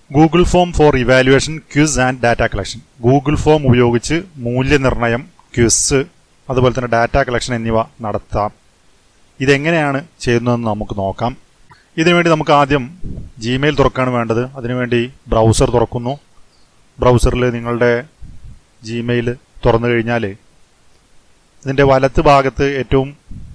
Google form for evaluation, quiz and data collection. Google form ഉപയോഗിച്ച് മൂല്യനിർണ്ണയം, quiz, അതുപോലെ തന്നെ ഡാറ്റ കളക്ഷൻ എന്നിവ നടത്താം. ഇതെങ്ങനെയാണ് ചെയ്യുന്നതെന്ന് നമുക്ക് നോക്കാം. ഇതിനുവേണ്ടി നമുക്ക് ആദ്യം ജിമെയിൽ തുറക്കാണ് വേണ്ടത്. അതിനുവേണ്ടി ബ്രൗസർ തുറക്കുന്നു. ബ്രൗസറിൽ നിങ്ങളുടെ ജിമെയിൽ തുറന്നു കഴിഞ്ഞാൽ ഇതിൻ്റെ വലത്ത് ഭാഗത്ത് ഏറ്റവും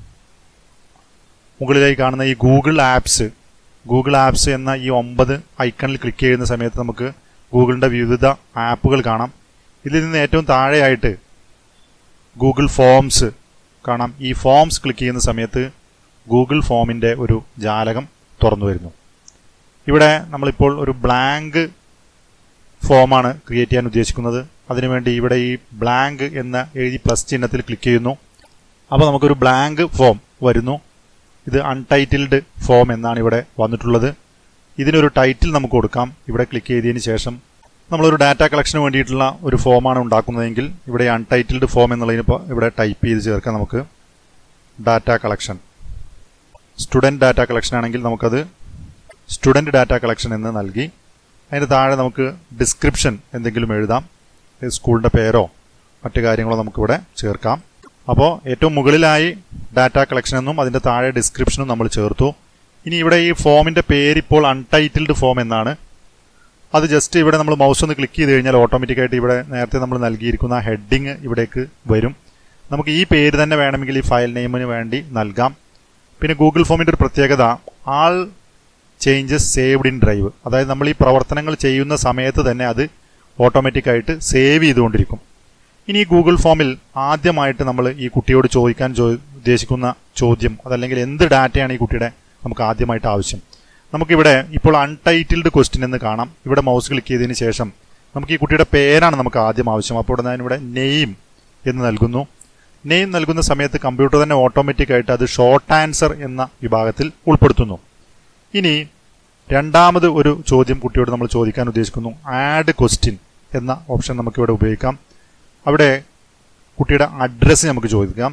മുകളിലായി കാണുന്ന ഈ ഗൂഗിൾ ആപ്സ് എന്ന ഈ 9 ഐക്കണിൽ ക്ലിക്ക് ചെയ്യുന്ന സമയത്ത് നമുക്ക് ഗൂഗിളിൻ്റെ വിവിധ ആപ്പുകൾ കാണാം. ഇതിൽ നിന്ന് ഏറ്റവും താഴെയായിട്ട് ഗൂഗിൾ ഫോംസ് കാണാം. ഈ ഫോംസ് ക്ലിക്ക് ചെയ്യുന്ന സമയത്ത് ഗൂഗിൾ ഫോമിൻ്റെ ഒരു ജാലകം തുറന്നു വരുന്നു. ഇവിടെ നമ്മളിപ്പോൾ ഒരു ബ്ലാങ്ക് ഫോമാണ് ക്രിയേറ്റ് ചെയ്യാൻ ഉദ്ദേശിക്കുന്നത്. അതിനുവേണ്ടി ഇവിടെ ഈ ബ്ലാങ്ക് എന്ന എഴുതി പ്ലസ് ചിഹ്നത്തിൽ ക്ലിക്ക് ചെയ്യുന്നു. അപ്പോൾ നമുക്കൊരു ബ്ലാങ്ക് ഫോം വരുന്നു. ഇത് അൺടൈറ്റിൽഡ് ഫോം എന്നാണ് ഇവിടെ വന്നിട്ടുള്ളത്. ഇതിനൊരു ടൈറ്റിൽ നമുക്ക് കൊടുക്കാം. ഇവിടെ ക്ലിക്ക് ചെയ്തതിന് ശേഷം നമ്മളൊരു ഡാറ്റ കളക്ഷന് വേണ്ടിയിട്ടുള്ള ഒരു ഫോമാണ് ഉണ്ടാക്കുന്നതെങ്കിൽ ഇവിടെ അൺടൈറ്റിൽഡ് ഫോം എന്നുള്ളതിന് ഇവിടെ ടൈപ്പ് ചെയ്ത് ചേർക്കാം. നമുക്ക് data collection, student data collection ആണെങ്കിൽ നമുക്കത് സ്റ്റുഡൻറ്റ് ഡാറ്റ കളക്ഷൻ എന്ന് നൽകി അതിന് താഴെ നമുക്ക് ഡിസ്ക്രിപ്ഷൻ എന്തെങ്കിലും എഴുതാം. സ്കൂളിൻ്റെ പേരോ മറ്റു കാര്യങ്ങളോ നമുക്കിവിടെ ചേർക്കാം. അപ്പോൾ ഏറ്റവും മുകളിലായി ഡാറ്റ കളക്ഷൻ എന്നും അതിൻ്റെ താഴെ ഡിസ്ക്രിപ്ഷനും നമ്മൾ ചേർത്തു. ഇനി ഇവിടെ ഈ ഫോമിൻ്റെ പേരിപ്പോൾ അൺടൈറ്റിൽഡ് ഫോം എന്നാണ്. അത് ജസ്റ്റ് ഇവിടെ നമ്മൾ മൗസ് ഒന്ന് ക്ലിക്ക് ചെയ്ത് കഴിഞ്ഞാൽ ഓട്ടോമാറ്റിക്കായിട്ട് ഇവിടെ നേരത്തെ നമ്മൾ നൽകിയിരിക്കുന്ന ഹെഡിങ് ഇവിടേക്ക് വരും. നമുക്ക് ഈ പേര് തന്നെ വേണമെങ്കിൽ ഈ ഫയൽ നെയിമിന് വേണ്ടി നൽകാം. പിന്നെ ഗൂഗിൾ ഫോമിൻ്റെ ഒരു പ്രത്യേകത all changes saved in drive. അതായത് നമ്മൾ ഈ പ്രവർത്തനങ്ങൾ ചെയ്യുന്ന സമയത്ത് തന്നെ അത് ഓട്ടോമാറ്റിക്കായിട്ട് സേവ് ചെയ്തുകൊണ്ടിരിക്കും. ഇനി ഈ ഗൂഗിൾ ഫോമിൽ ആദ്യമായിട്ട് നമ്മൾ ഈ കുട്ടിയോട് ചോദിക്കാൻ ഉദ്ദേശിക്കുന്ന ചോദ്യം അതല്ലെങ്കിൽ എന്ത് ഡാറ്റയാണ് ഈ കുട്ടിയുടെ നമുക്ക് ആദ്യമായിട്ട് ആവശ്യം. നമുക്കിവിടെ ഇപ്പോൾ അൺടൈറ്റിൽഡ് ക്വസ്റ്റ്യൻ എന്ന് കാണാം. ഇവിടെ മൗസ് ക്ലിക്ക് ചെയ്തതിന് ശേഷം നമുക്ക് ഈ കുട്ടിയുടെ പേരാണ് നമുക്ക് ആദ്യം ആവശ്യം. അപ്പോൾ ഞാനിവിടെ നെയിം എന്ന് നൽകുന്നു. നെയിം നൽകുന്ന സമയത്ത് കമ്പ്യൂട്ടർ തന്നെ ഓട്ടോമാറ്റിക്കായിട്ട് അത് ഷോർട്ട് ആൻസർ എന്ന വിഭാഗത്തിൽ ഉൾപ്പെടുത്തുന്നു. ഇനി രണ്ടാമത് ഒരു ചോദ്യം കുട്ടിയോട് നമ്മൾ ചോദിക്കാൻ ഉദ്ദേശിക്കുന്നു. ആഡ് ക്വസ്റ്റ്യൻ എന്ന ഓപ്ഷൻ നമുക്കിവിടെ ഉപയോഗിക്കാം. അവിടെ കുട്ടിയുടെ അഡ്രസ്സ് നമുക്ക് ചോദിക്കാം.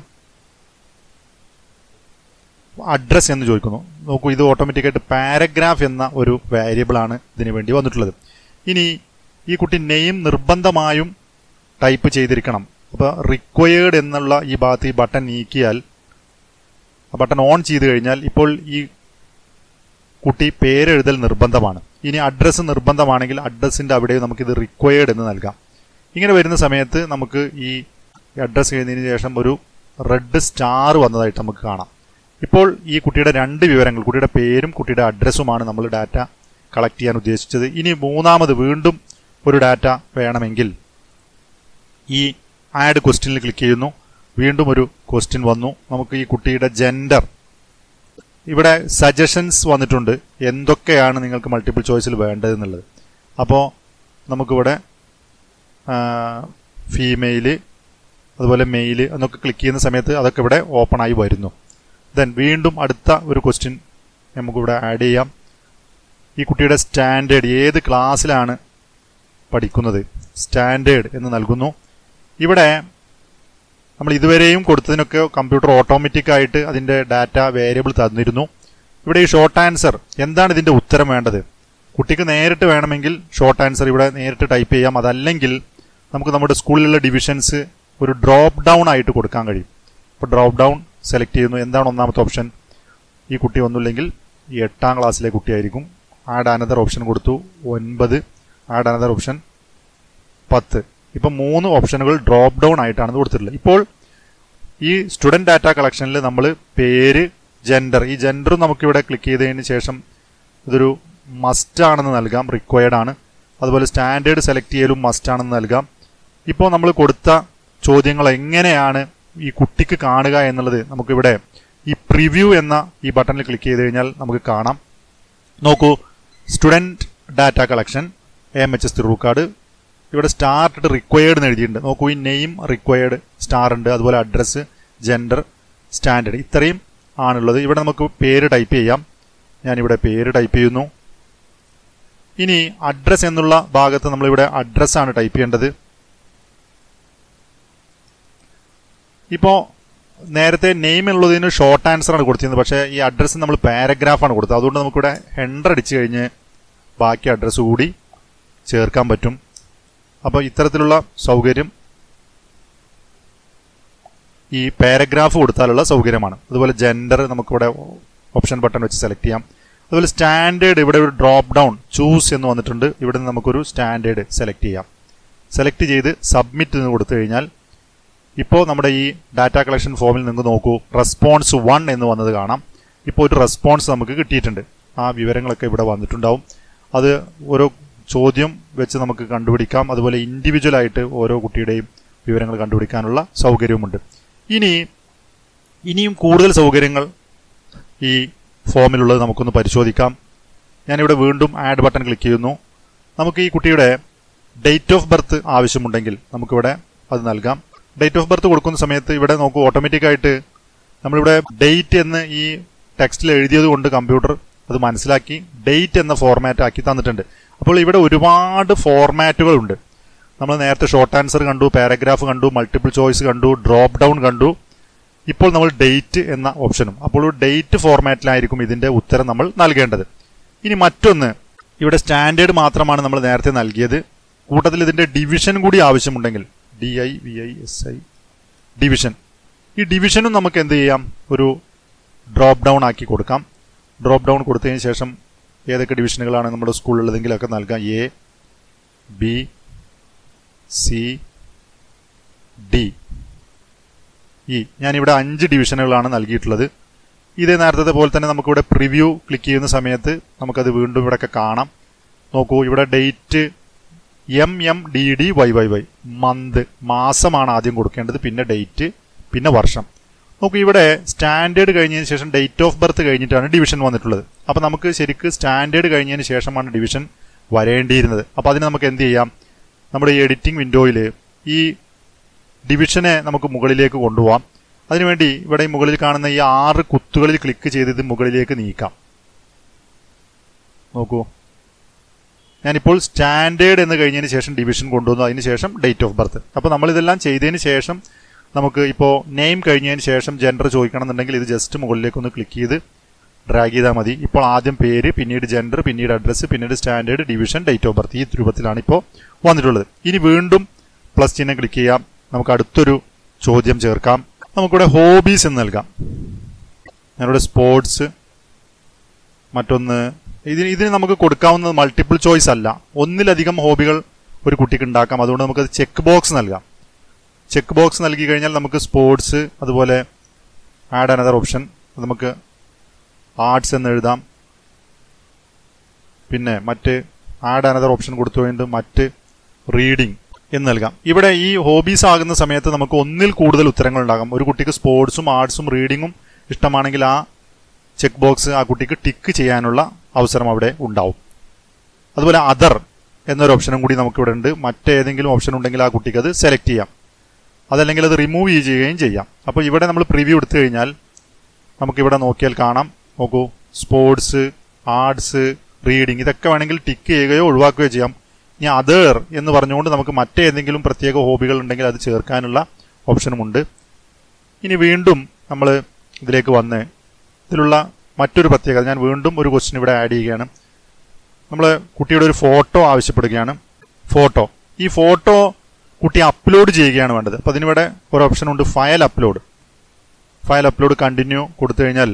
അഡ്രസ്സ് എന്ന് ചോദിക്കുന്നു. നോക്കൂ, ഇത് ഓട്ടോമാറ്റിക്കായിട്ട് പാരഗ്രാഫ് എന്ന ഒരു വേരിയബിളാണ് ഇതിനു വേണ്ടി വന്നിട്ടുള്ളത്. ഇനി ഈ കുട്ടി നെയിം നിർബന്ധമായും ടൈപ്പ് ചെയ്തിരിക്കണം. അപ്പോൾ റിക്വയേർഡ് എന്നുള്ള ഈ ഭാഗത്ത് ഈ ബട്ടൺ നീക്കിയാൽ ആ ബട്ടൺ ഓൺ ചെയ്ത് കഴിഞ്ഞാൽ ഇപ്പോൾ ഈ കുട്ടി പേരെഴുതൽ നിർബന്ധമാണ്. ഇനി അഡ്രസ്സ് നിർബന്ധമാണെങ്കിൽ അഡ്രസ്സിൻ്റെ അവിടെ നമുക്കിത് റിക്വയേർഡ് എന്ന് നൽകാം. ഇങ്ങനെ വരുന്ന സമയത്ത് നമുക്ക് ഈ അഡ്രസ്സ് എഴുതിയതിന് ശേഷം ഒരു റെഡ് സ്റ്റാർ വന്നതായിട്ട് നമുക്ക് കാണാം. ഇപ്പോൾ ഈ കുട്ടിയുടെ 2 വിവരങ്ങൾ, കുട്ടിയുടെ പേരും കുട്ടിയുടെ അഡ്രസ്സുമാണ് നമ്മൾ ഡാറ്റ കളക്ട് ചെയ്യാൻ ഉദ്ദേശിച്ചത്. ഇനി മൂന്നാമത് വീണ്ടും ഒരു ഡാറ്റ വേണമെങ്കിൽ ഈ ആഡ് ക്വസ്റ്റ്യനിൽ ക്ലിക്ക് ചെയ്യുന്നു. വീണ്ടും ഒരു ക്വസ്റ്റ്യൻ വന്നു. നമുക്ക് ഈ കുട്ടിയുടെ ജെൻഡർ, ഇവിടെ സജഷൻസ് വന്നിട്ടുണ്ട് എന്തൊക്കെയാണ് നിങ്ങൾക്ക് മൾട്ടിപ്പിൾ ചോയ്സിൽ വേണ്ടതെന്നുള്ളത്. അപ്പോൾ നമുക്കിവിടെ ഫീമെയില് അതുപോലെ മെയില് എന്നൊക്കെ ക്ലിക്ക് ചെയ്യുന്ന സമയത്ത് അതൊക്കെ ഇവിടെ ഓപ്പൺ ആയി വരുന്നു. ദെൻ വീണ്ടും അടുത്ത ഒരു ക്വസ്റ്റ്യൻ നമുക്കിവിടെ ആഡ് ചെയ്യാം. ഈ കുട്ടിയുടെ സ്റ്റാൻഡേർഡ്, ഏത് ക്ലാസ്സിലാണ് പഠിക്കുന്നത്, സ്റ്റാൻഡേർഡ് എന്ന് നൽകുന്നു. ഇവിടെ നമ്മൾ ഇതുവരെയും കൊടുത്തതിനൊക്കെ കമ്പ്യൂട്ടർ ഓട്ടോമാറ്റിക്കായിട്ട് അതിൻ്റെ ഡാറ്റ വേരിയബിൾ തന്നിരുന്നു. ഇവിടെ ഈ ഷോർട്ട് ആൻസർ, എന്താണ് ഇതിൻ്റെ ഉത്തരം വേണ്ടത്, കുട്ടിക്ക് നേരിട്ട് വേണമെങ്കിൽ ഷോർട്ട് ആൻസർ ഇവിടെ നേരിട്ട് ടൈപ്പ് ചെയ്യാം. അതല്ലെങ്കിൽ നമുക്ക് നമ്മുടെ സ്കൂളിലുള്ള ഡിവിഷൻസ് ഒരു ഡ്രോപ്പ് ഡൗൺ ആയിട്ട് കൊടുക്കാൻ കഴിയും. അപ്പോൾ ഡ്രോപ്പ് ഡൗൺ സെലക്ട് ചെയ്യുന്നു. എന്താണ് ഒന്നാമത്തെ ഓപ്ഷൻ? ഈ കുട്ടി ഒന്നുമില്ലെങ്കിൽ ഈ 8ാം ക്ലാസ്സിലെ കുട്ടിയായിരിക്കും. ആഡ് അനദർ ഓപ്ഷൻ കൊടുത്തു 9, ആഡ് അനദർ ഓപ്ഷൻ 10. ഇപ്പം 3 ഓപ്ഷനുകൾ ഡ്രോപ്പ് ഡൗൺ ആയിട്ടാണ് കൊടുത്തിട്ടുള്ളത്. ഇപ്പോൾ ഈ സ്റ്റുഡൻറ്റ് ഡാറ്റ കളക്ഷനിൽ നമ്മൾ പേര്, ജെൻഡർ, ഈ ജെൻഡറും നമുക്കിവിടെ ക്ലിക്ക് ചെയ്തതിന് ശേഷം ഇതൊരു മസ്റ്റ് ആണെന്ന് നൽകാം, റിക്വയർഡ് ആണ്. അതുപോലെ സ്റ്റാൻഡേർഡ് സെലക്ട് ചെയ്യലും മസ്റ്റ് ആണെന്ന് നൽകാം. ഇപ്പോൾ നമ്മൾ കൊടുത്ത ചോദ്യങ്ങൾ എങ്ങനെയാണ് ഈ കുട്ടിക്ക് കാണുക എന്നുള്ളത് നമുക്കിവിടെ ഈ പ്രിവ്യൂ എന്ന ഈ ബട്ടണിൽ ക്ലിക്ക് ചെയ്ത് കഴിഞ്ഞാൽ നമുക്ക് കാണാം. നോക്കൂ, student data collection AMHS Tirurkkad, ഇവിടെ സ്റ്റാർട്ട് റിക്വയർഡ് എന്ന് എഴുതിയിട്ടുണ്ട്. നോക്കൂ, ഈ നെയിം റിക്വയർഡ് സ്റ്റാർ ഉണ്ട്, അതുപോലെ അഡ്രസ്സ്, ജെൻഡർ, സ്റ്റാൻഡേർഡ്, ഇത്രയും ആണുള്ളത്. ഇവിടെ നമുക്ക് പേര് ടൈപ്പ് ചെയ്യാം. ഞാനിവിടെ പേര് ടൈപ്പ് ചെയ്യുന്നു. ഇനി അഡ്രസ്സ് എന്നുള്ള ഭാഗത്ത് നമ്മളിവിടെ അഡ്രസ്സാണ് ടൈപ്പ് ചെയ്യേണ്ടത്. ഇപ്പോൾ നേരത്തെ നെയിം ഉള്ളതിന് ഷോർട്ട് ആൻസർ ആണ് കൊടുത്തിരുന്നത്, പക്ഷേ ഈ അഡ്രസ്സ് നമ്മൾ പാരഗ്രാഫാണ് കൊടുത്തത്. അതുകൊണ്ട് നമുക്കിവിടെ ഹെൻഡർ അടിച്ചു കഴിഞ്ഞ് ബാക്കി അഡ്രസ്സ് കൂടി ചേർക്കാൻ പറ്റും. അപ്പോൾ ഇത്തരത്തിലുള്ള സൗകര്യം ഈ പാരഗ്രാഫ് കൊടുത്താലുള്ള സൗകര്യമാണ്. അതുപോലെ ജെൻഡർ നമുക്കിവിടെ ഓപ്ഷൻ ബട്ടൺ വെച്ച് സെലക്ട് ചെയ്യാം. അതുപോലെ സ്റ്റാൻഡേർഡ് ഇവിടെ ഒരു ഡ്രോപ്പ് ഡൗൺ ചൂസ് എന്ന് വന്നിട്ടുണ്ട്. ഇവിടെ നിന്ന് നമുക്കൊരു സ്റ്റാൻഡേർഡ് സെലക്ട് ചെയ്യാം. സെലക്ട് ചെയ്ത് സബ്മിറ്റ് എന്ന് കൊടുത്തു കഴിഞ്ഞാൽ ഇപ്പോൾ നമ്മുടെ ഈ ഡാറ്റ കളക്ഷൻ ഫോമിൽ നിങ്ങൾക്ക് നോക്കൂ, റെസ്പോൺസ് 1 എന്ന് വന്നത് കാണാം. ഇപ്പോൾ ഒരു റെസ്പോൺസ് നമുക്ക് കിട്ടിയിട്ടുണ്ട്. ആ വിവരങ്ങളൊക്കെ ഇവിടെ വന്നിട്ടുണ്ടാവും. അത് ഓരോ ചോദ്യം വെച്ച് നമുക്ക് കണ്ടുപിടിക്കാം. അതുപോലെ ഇൻഡിവിജ്വലായിട്ട് ഓരോ കുട്ടിയുടെയും വിവരങ്ങൾ കണ്ടുപിടിക്കാനുള്ള സൗകര്യവുമുണ്ട്. ഇനിയും കൂടുതൽ സൗകര്യങ്ങൾ ഈ ഫോമിലുള്ളത് നമുക്കൊന്ന് പരിശോധിക്കാം. ഞാനിവിടെ വീണ്ടും ആഡ് ബട്ടൺ ക്ലിക്ക് ചെയ്യുന്നു. നമുക്ക് ഈ കുട്ടിയുടെ ഡേറ്റ് ഓഫ് ബർത്ത് ആവശ്യമുണ്ടെങ്കിൽ നമുക്കിവിടെ അത് നൽകാം. ഡേറ്റ് ഓഫ് ബർത്ത് കൊടുക്കുന്ന സമയത്ത് ഇവിടെ നോക്കൂ, ഓട്ടോമാറ്റിക്കായിട്ട് നമ്മളിവിടെ ഡേറ്റ് എന്ന് ഈ ടെക്സ്റ്റിൽ എഴുതിയത് കൊണ്ട് കമ്പ്യൂട്ടർ അത് മനസ്സിലാക്കി ഡേറ്റ് എന്ന ഫോർമാറ്റ് ആക്കി തന്നിട്ടുണ്ട്. അപ്പോൾ ഇവിടെ ഒരുപാട് ഫോർമാറ്റുകളുണ്ട്. നമ്മൾ നേരത്തെ ഷോർട്ട് ആൻസർ കണ്ടു, പാരഗ്രാഫ് കണ്ടു, മൾട്ടിപ്പിൾ ചോയ്സ് കണ്ടു, ഡ്രോപ്പ് ഡൗൺ കണ്ടു. ഇപ്പോൾ നമ്മൾ ഡേറ്റ് എന്ന ഓപ്ഷനും. അപ്പോൾ ഡേറ്റ് ഫോർമാറ്റിലായിരിക്കും ഇതിന്റെ ഉത്തരം നമ്മൾ നൽകേണ്ടത്. ഇനി മറ്റൊന്ന്, ഇവിടെ സ്റ്റാൻഡേർഡ് മാത്രമാണ് നമ്മൾ നേരത്തെ നൽകിയത്. കൂട്ടത്തിൽ ഇതിന്റെ ഡിവിഷൻ കൂടി ആവശ്യമുണ്ടെങ്കിൽ DIVISI ഡിവിഷൻ, ഈ ഡിവിഷനും നമുക്ക് എന്ത് ചെയ്യാം, ഒരു ഡ്രോപ്പ് ഡൗൺ ആക്കി കൊടുക്കാം. ഡ്രോപ്പ് ഡൗൺ കൊടുത്തതിന് ശേഷം ഏതൊക്കെ ഡിവിഷനുകളാണ് നമ്മുടെ സ്കൂളിലുള്ളതെങ്കിലൊക്കെ നൽകാം. A, B, C, D, E. ഞാനിവിടെ 5 ഡിവിഷനുകളാണ് നൽകിയിട്ടുള്ളത്. ഇതേ നേരത്തെ പോലെ തന്നെ നമുക്കിവിടെ പ്രിവ്യൂ ക്ലിക്ക് ചെയ്യുന്ന സമയത്ത് നമുക്കത് വീണ്ടും ഇവിടെയൊക്കെ കാണാം. നോക്കൂ, ഇവിടെ ഡേറ്റ് MMDDYYY, മന്ത്, മാസമാണ് ആദ്യം കൊടുക്കേണ്ടത്, പിന്നെ ഡേറ്റ്, പിന്നെ വർഷം. നോക്കൂ, ഇവിടെ സ്റ്റാൻഡേർഡ് കഴിഞ്ഞതിന് ശേഷം ഡേറ്റ് ഓഫ് ബർത്ത് കഴിഞ്ഞിട്ടാണ് ഡിവിഷൻ വന്നിട്ടുള്ളത്. അപ്പോൾ നമുക്ക് ശരിക്ക് സ്റ്റാൻഡേർഡ് കഴിഞ്ഞതിന് ശേഷമാണ് ഡിവിഷൻ വരേണ്ടിയിരുന്നത്. അപ്പോൾ അതിന് നമുക്ക് എന്ത് ചെയ്യാം, നമ്മുടെ ഈ എഡിറ്റിംഗ് വിൻഡോയിൽ ഈ ഡിവിഷനെ നമുക്ക് മുകളിലേക്ക് കൊണ്ടുപോകാം. അതിനുവേണ്ടി ഇവിടെ മുകളിൽ കാണുന്ന ഈ 6 കുത്തുകളിൽ ക്ലിക്ക് ചെയ്ത് ഇത് മുകളിലേക്ക് നീക്കാം. നോക്കൂ, ഞാനിപ്പോൾ സ്റ്റാൻഡേർഡ് എന്ന് കഴിഞ്ഞതിന് ശേഷം ഡിവിഷൻ കൊണ്ടുവന്നു, അതിന് ശേഷം ഡേറ്റ് ഓഫ് ബർത്ത്. അപ്പോൾ നമ്മളിതെല്ലാം ചെയ്തതിന് ശേഷം നമുക്ക് ഇപ്പോൾ നെയിം കഴിഞ്ഞതിന് ശേഷം ജെൻഡർ ചോദിക്കണം എന്നുണ്ടെങ്കിൽ ഇത് ജസ്റ്റ് മുകളിലേക്കൊന്ന് ക്ലിക്ക് ചെയ്ത് ഡ്രാഗ് ചെയ്താൽ മതി. ഇപ്പോൾ ആദ്യം പേര്, പിന്നീട് ജെൻഡർ, പിന്നീട് അഡ്രസ്സ്, പിന്നീട് standard, division, date of birth, ഈ രൂപത്തിലാണ് ഇപ്പോൾ വന്നിട്ടുള്ളത്. ഇനി വീണ്ടും പ്ലസ് ചിഹ്നം ക്ലിക്ക് ചെയ്യാം. നമുക്ക് അടുത്തൊരു ചോദ്യം ചേർക്കാം. നമുക്കിവിടെ ഹോബീസ് എന്ന് നൽകാം. ഞാനിവിടെ സ്പോർട്സ്, മറ്റൊന്ന് ഇതിന് നമുക്ക് കൊടുക്കാവുന്നത് മൾട്ടിപ്പിൾ ചോയ്സ് അല്ല, ഒന്നിലധികം ഹോബികൾ ഒരു കുട്ടിക്ക് ഉണ്ടാക്കാം. അതുകൊണ്ട് നമുക്കത് ചെക്ക് ബോക്സ് നൽകാം. ചെക്ക് ബോക്സ് നൽകി കഴിഞ്ഞാൽ നമുക്ക് സ്പോർട്സ്, അതുപോലെ ആഡ് അനദർ ഓപ്ഷൻ, നമുക്ക് ആർട്സ് എന്ന് എഴുതാം. പിന്നെ മറ്റ് ആഡ് അനദർ ഓപ്ഷൻ കൊടുത്തു കഴിഞ്ഞിട്ട് മറ്റ് റീഡിംഗ് എന്ന് നൽകാം. ഇവിടെ ഈ ഹോബീസ് ആകുന്ന സമയത്ത് നമുക്ക് ഒന്നിൽ കൂടുതൽ ഉത്തരങ്ങൾ ഉണ്ടാകാം. ഒരു കുട്ടിക്ക് സ്പോർട്സും ആർട്സും റീഡിങ്ങും ഇഷ്ടമാണെങ്കിൽ ആ ചെക്ക് ബോക്സ് ആ കുട്ടിക്ക് ടിക്ക് ചെയ്യാനുള്ള അവസരം അവിടെ ഉണ്ടാവും. അതുപോലെ അതർ എന്നൊരു ഓപ്ഷനും കൂടി നമുക്കിവിടെ ഉണ്ട്. മറ്റേതെങ്കിലും ഓപ്ഷൻ ഉണ്ടെങ്കിൽ ആ കുട്ടിക്ക് അത് സെലക്ട് ചെയ്യാം, അതല്ലെങ്കിൽ അത് റിമൂവ് ചെയ്യുകയും ചെയ്യാം. അപ്പോൾ ഇവിടെ നമ്മൾ പ്രിവ്യൂ എടുത്തു കഴിഞ്ഞാൽ നമുക്കിവിടെ നോക്കിയാൽ കാണാം. നോക്കൂ, സ്പോർട്സ്, ആർട്സ്, റീഡിങ് ഇതൊക്കെ വേണമെങ്കിൽ ടിക്ക് ചെയ്യുകയോ ഒഴിവാക്കുകയോ ചെയ്യാം. ഇനി അതർ എന്ന് പറഞ്ഞുകൊണ്ട് നമുക്ക് മറ്റേതെങ്കിലും പ്രത്യേക ഹോബികൾ ഉണ്ടെങ്കിൽ അത് ചേർക്കാനുള്ള ഓപ്ഷനുമുണ്ട്. ഇനി വീണ്ടും നമ്മൾ ഇതിലേക്ക് വന്ന് ഇതിലുള്ള മറ്റൊരു പ്രത്യേകത, ഞാൻ വീണ്ടും ഒരു ക്വസ്റ്റ്യൻ ഇവിടെ ആഡ് ചെയ്യുകയാണ്. നമ്മൾ കുട്ടിയുടെ ഒരു ഫോട്ടോ ആവശ്യപ്പെടുകയാണ്. ഫോട്ടോ, ഈ ഫോട്ടോ കുട്ടി അപ്ലോഡ് ചെയ്യുകയാണ് വേണ്ടത്. അപ്പോൾ അതിനിവിടെ ഒരു ഓപ്ഷൻ ഉണ്ട്, file upload. File upload continue കൊടുത്തു കഴിഞ്ഞാൽ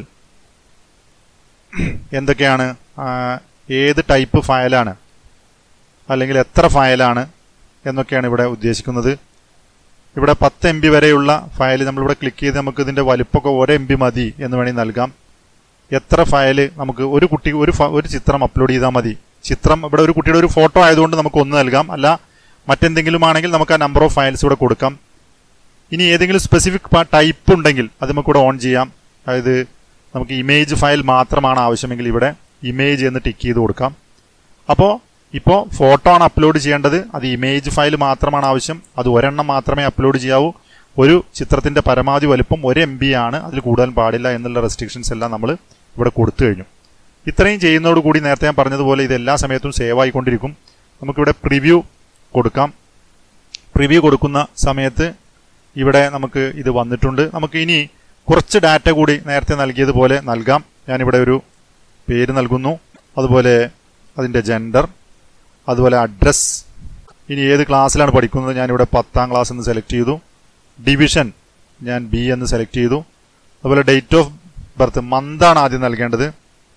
എന്തൊക്കെയാണ്, ഏത് ടൈപ്പ് ഫയലാണ് അല്ലെങ്കിൽ എത്ര ഫയലാണ് എന്നൊക്കെയാണ് ഇവിടെ ഉദ്ദേശിക്കുന്നത്. ഇവിടെ 10 MB വരെയുള്ള ഫയൽ നമ്മളിവിടെ ക്ലിക്ക് ചെയ്ത് നമുക്ക് ഇതിൻ്റെ വലുപ്പമൊക്കെ 1 MB മതി എന്ന് വേണമെങ്കിൽ നൽകാം. എത്ര ഫയൽ നമുക്ക് ഒരു കുട്ടി ഒരു ചിത്രം അപ്ലോഡ് ചെയ്താൽ മതി. ചിത്രം ഇവിടെ ഒരു കുട്ടിയുടെ ഒരു ഫോട്ടോ ആയതുകൊണ്ട് നമുക്ക് 1 നൽകാം, അല്ല മറ്റെന്തെങ്കിലും ആണെങ്കിൽ നമുക്ക് ആ നമ്പർ ഓഫ് ഫയൽസ് ഇവിടെ കൊടുക്കാം. ഇനി ഏതെങ്കിലും സ്പെസിഫിക് ടൈപ്പ് ഉണ്ടെങ്കിൽ അത് നമുക്കിവിടെ ഓൺ ചെയ്യാം. അതായത് നമുക്ക് ഇമേജ് ഫയൽ മാത്രമാണ് ആവശ്യമെങ്കിൽ ഇവിടെ ഇമേജ് എന്ന് ടിക്ക് ചെയ്ത് കൊടുക്കാം. അപ്പോൾ ഇപ്പോൾ ഫോട്ടോ ആണ് അപ്ലോഡ് ചെയ്യേണ്ടത്, അത് ഇമേജ് ഫയൽ മാത്രമാണ് ആവശ്യം, അത് ഒരെണ്ണം മാത്രമേ അപ്ലോഡ് ചെയ്യാവൂ. ഒരു ചിത്രത്തിന്റെ പരമാവധി വലുപ്പം 1 MB ആണ്, അതിൽ കൂടുതൽ പാടില്ല എന്നുള്ള റെസ്ട്രിക്ഷൻസ് എല്ലാം നമ്മൾ ഇവിടെ കൊടുത്തു കഴിഞ്ഞു. ഇത്രയും ചെയ്യുന്നതോടുകൂടി നേരത്തെ ഞാൻ പറഞ്ഞതുപോലെ ഇത് എല്ലാ സമയത്തും സേവ് ആയിക്കൊണ്ടിരിക്കും. നമുക്കിവിടെ പ്രിവ്യൂ കൊടുക്കാം. പ്രിവ്യൂ കൊടുക്കുന്ന സമയത്ത് ഇവിടെ നമുക്ക് ഇത് വന്നിട്ടുണ്ട്. നമുക്ക് ഇനി കുറച്ച് ഡാറ്റ കൂടി നേരത്തെ നൽകിയതുപോലെ നൽകാം. ഞാനിവിടെ ഒരു പേര് നൽകുന്നു, അതുപോലെ അതിൻ്റെ ജെൻഡർ, അതുപോലെ അഡ്രസ്. ഇനി ഏത് ക്ലാസ്സിലാണ് പഠിക്കുന്നത്, ഞാനിവിടെ 10ാം ക്ലാസ് എന്ന് സെലക്ട് ചെയ്തു. ഡിവിഷൻ ഞാൻ ബി എന്ന് സെലക്ട് ചെയ്തു. അതുപോലെ ഡേറ്റ് ഓഫ് ബർത്ത്, മന്താണ് ആദ്യം നൽകേണ്ടത്,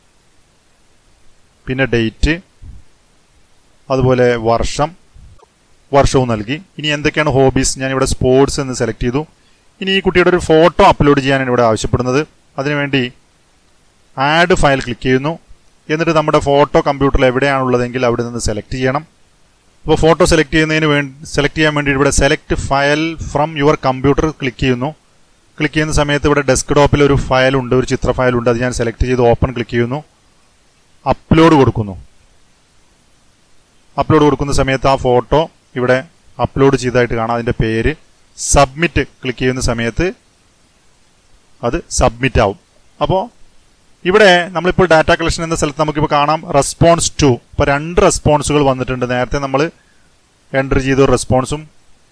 പിന്നെ ഡേറ്റ്, അതുപോലെ വർഷവും നൽകി. ഇനി എന്തൊക്കെയാണ് ഹോബീസ്, ഞാനിവിടെ സ്പോർട്സ് എന്ന് സെലക്ട് ചെയ്തു. ഇനി ഈ കുട്ടിയുടെ ഒരു ഫോട്ടോ അപ്ലോഡ് ചെയ്യാനാണ് ഇവിടെ ആവശ്യപ്പെടുന്നത്. അതിനുവേണ്ടി ആഡ് ഫയൽ ക്ലിക്ക് ചെയ്യുന്നു. എന്നിട്ട് നമ്മുടെ ഫോട്ടോ കമ്പ്യൂട്ടറിൽ എവിടെയാണുള്ളതെങ്കിൽ അവിടെ നിന്ന് സെലക്ട് ചെയ്യണം. അപ്പോൾ ഫോട്ടോ സെലക്ട് ചെയ്യാൻ വേണ്ടി ഇവിടെ select file from your computer click ചെയ്യുന്നു. ക്ലിക്ക് ചെയ്യുന്ന സമയത്ത് ഇവിടെ ഡെസ്ക്ടോപ്പിൽ ഒരു ഫയലുണ്ട്, ഒരു ചിത്ര ഫയലുണ്ട്. അത് ഞാൻ സെലക്ട് ചെയ്ത് ഓപ്പൺ ക്ലിക്ക് ചെയ്യുന്നു. അപ്ലോഡ് കൊടുക്കുന്നു. അപ്ലോഡ് കൊടുക്കുന്ന സമയത്ത് ആ ഫോട്ടോ ഇവിടെ അപ്ലോഡ് ചെയ്തതായിട്ട് കാണാം. അതിൻ്റെ പേര്. സബ്മിറ്റ് ക്ലിക്ക് ചെയ്യുന്ന സമയത്ത് അത് സബ്മിറ്റ് ആവും. അപ്പോൾ ഇവിടെ നമ്മളിപ്പോൾ ഡാറ്റ കളക്ഷൻ എന്ന സ്ഥലത്ത് നമുക്കിപ്പോൾ കാണാം റെസ്പോൺസ് 2. ഇപ്പോൾ 2 റെസ്പോൺസുകൾ വന്നിട്ടുണ്ട്. നേരത്തെ നമ്മൾ എൻ്റർ ചെയ്ത ഒരു റെസ്പോൺസും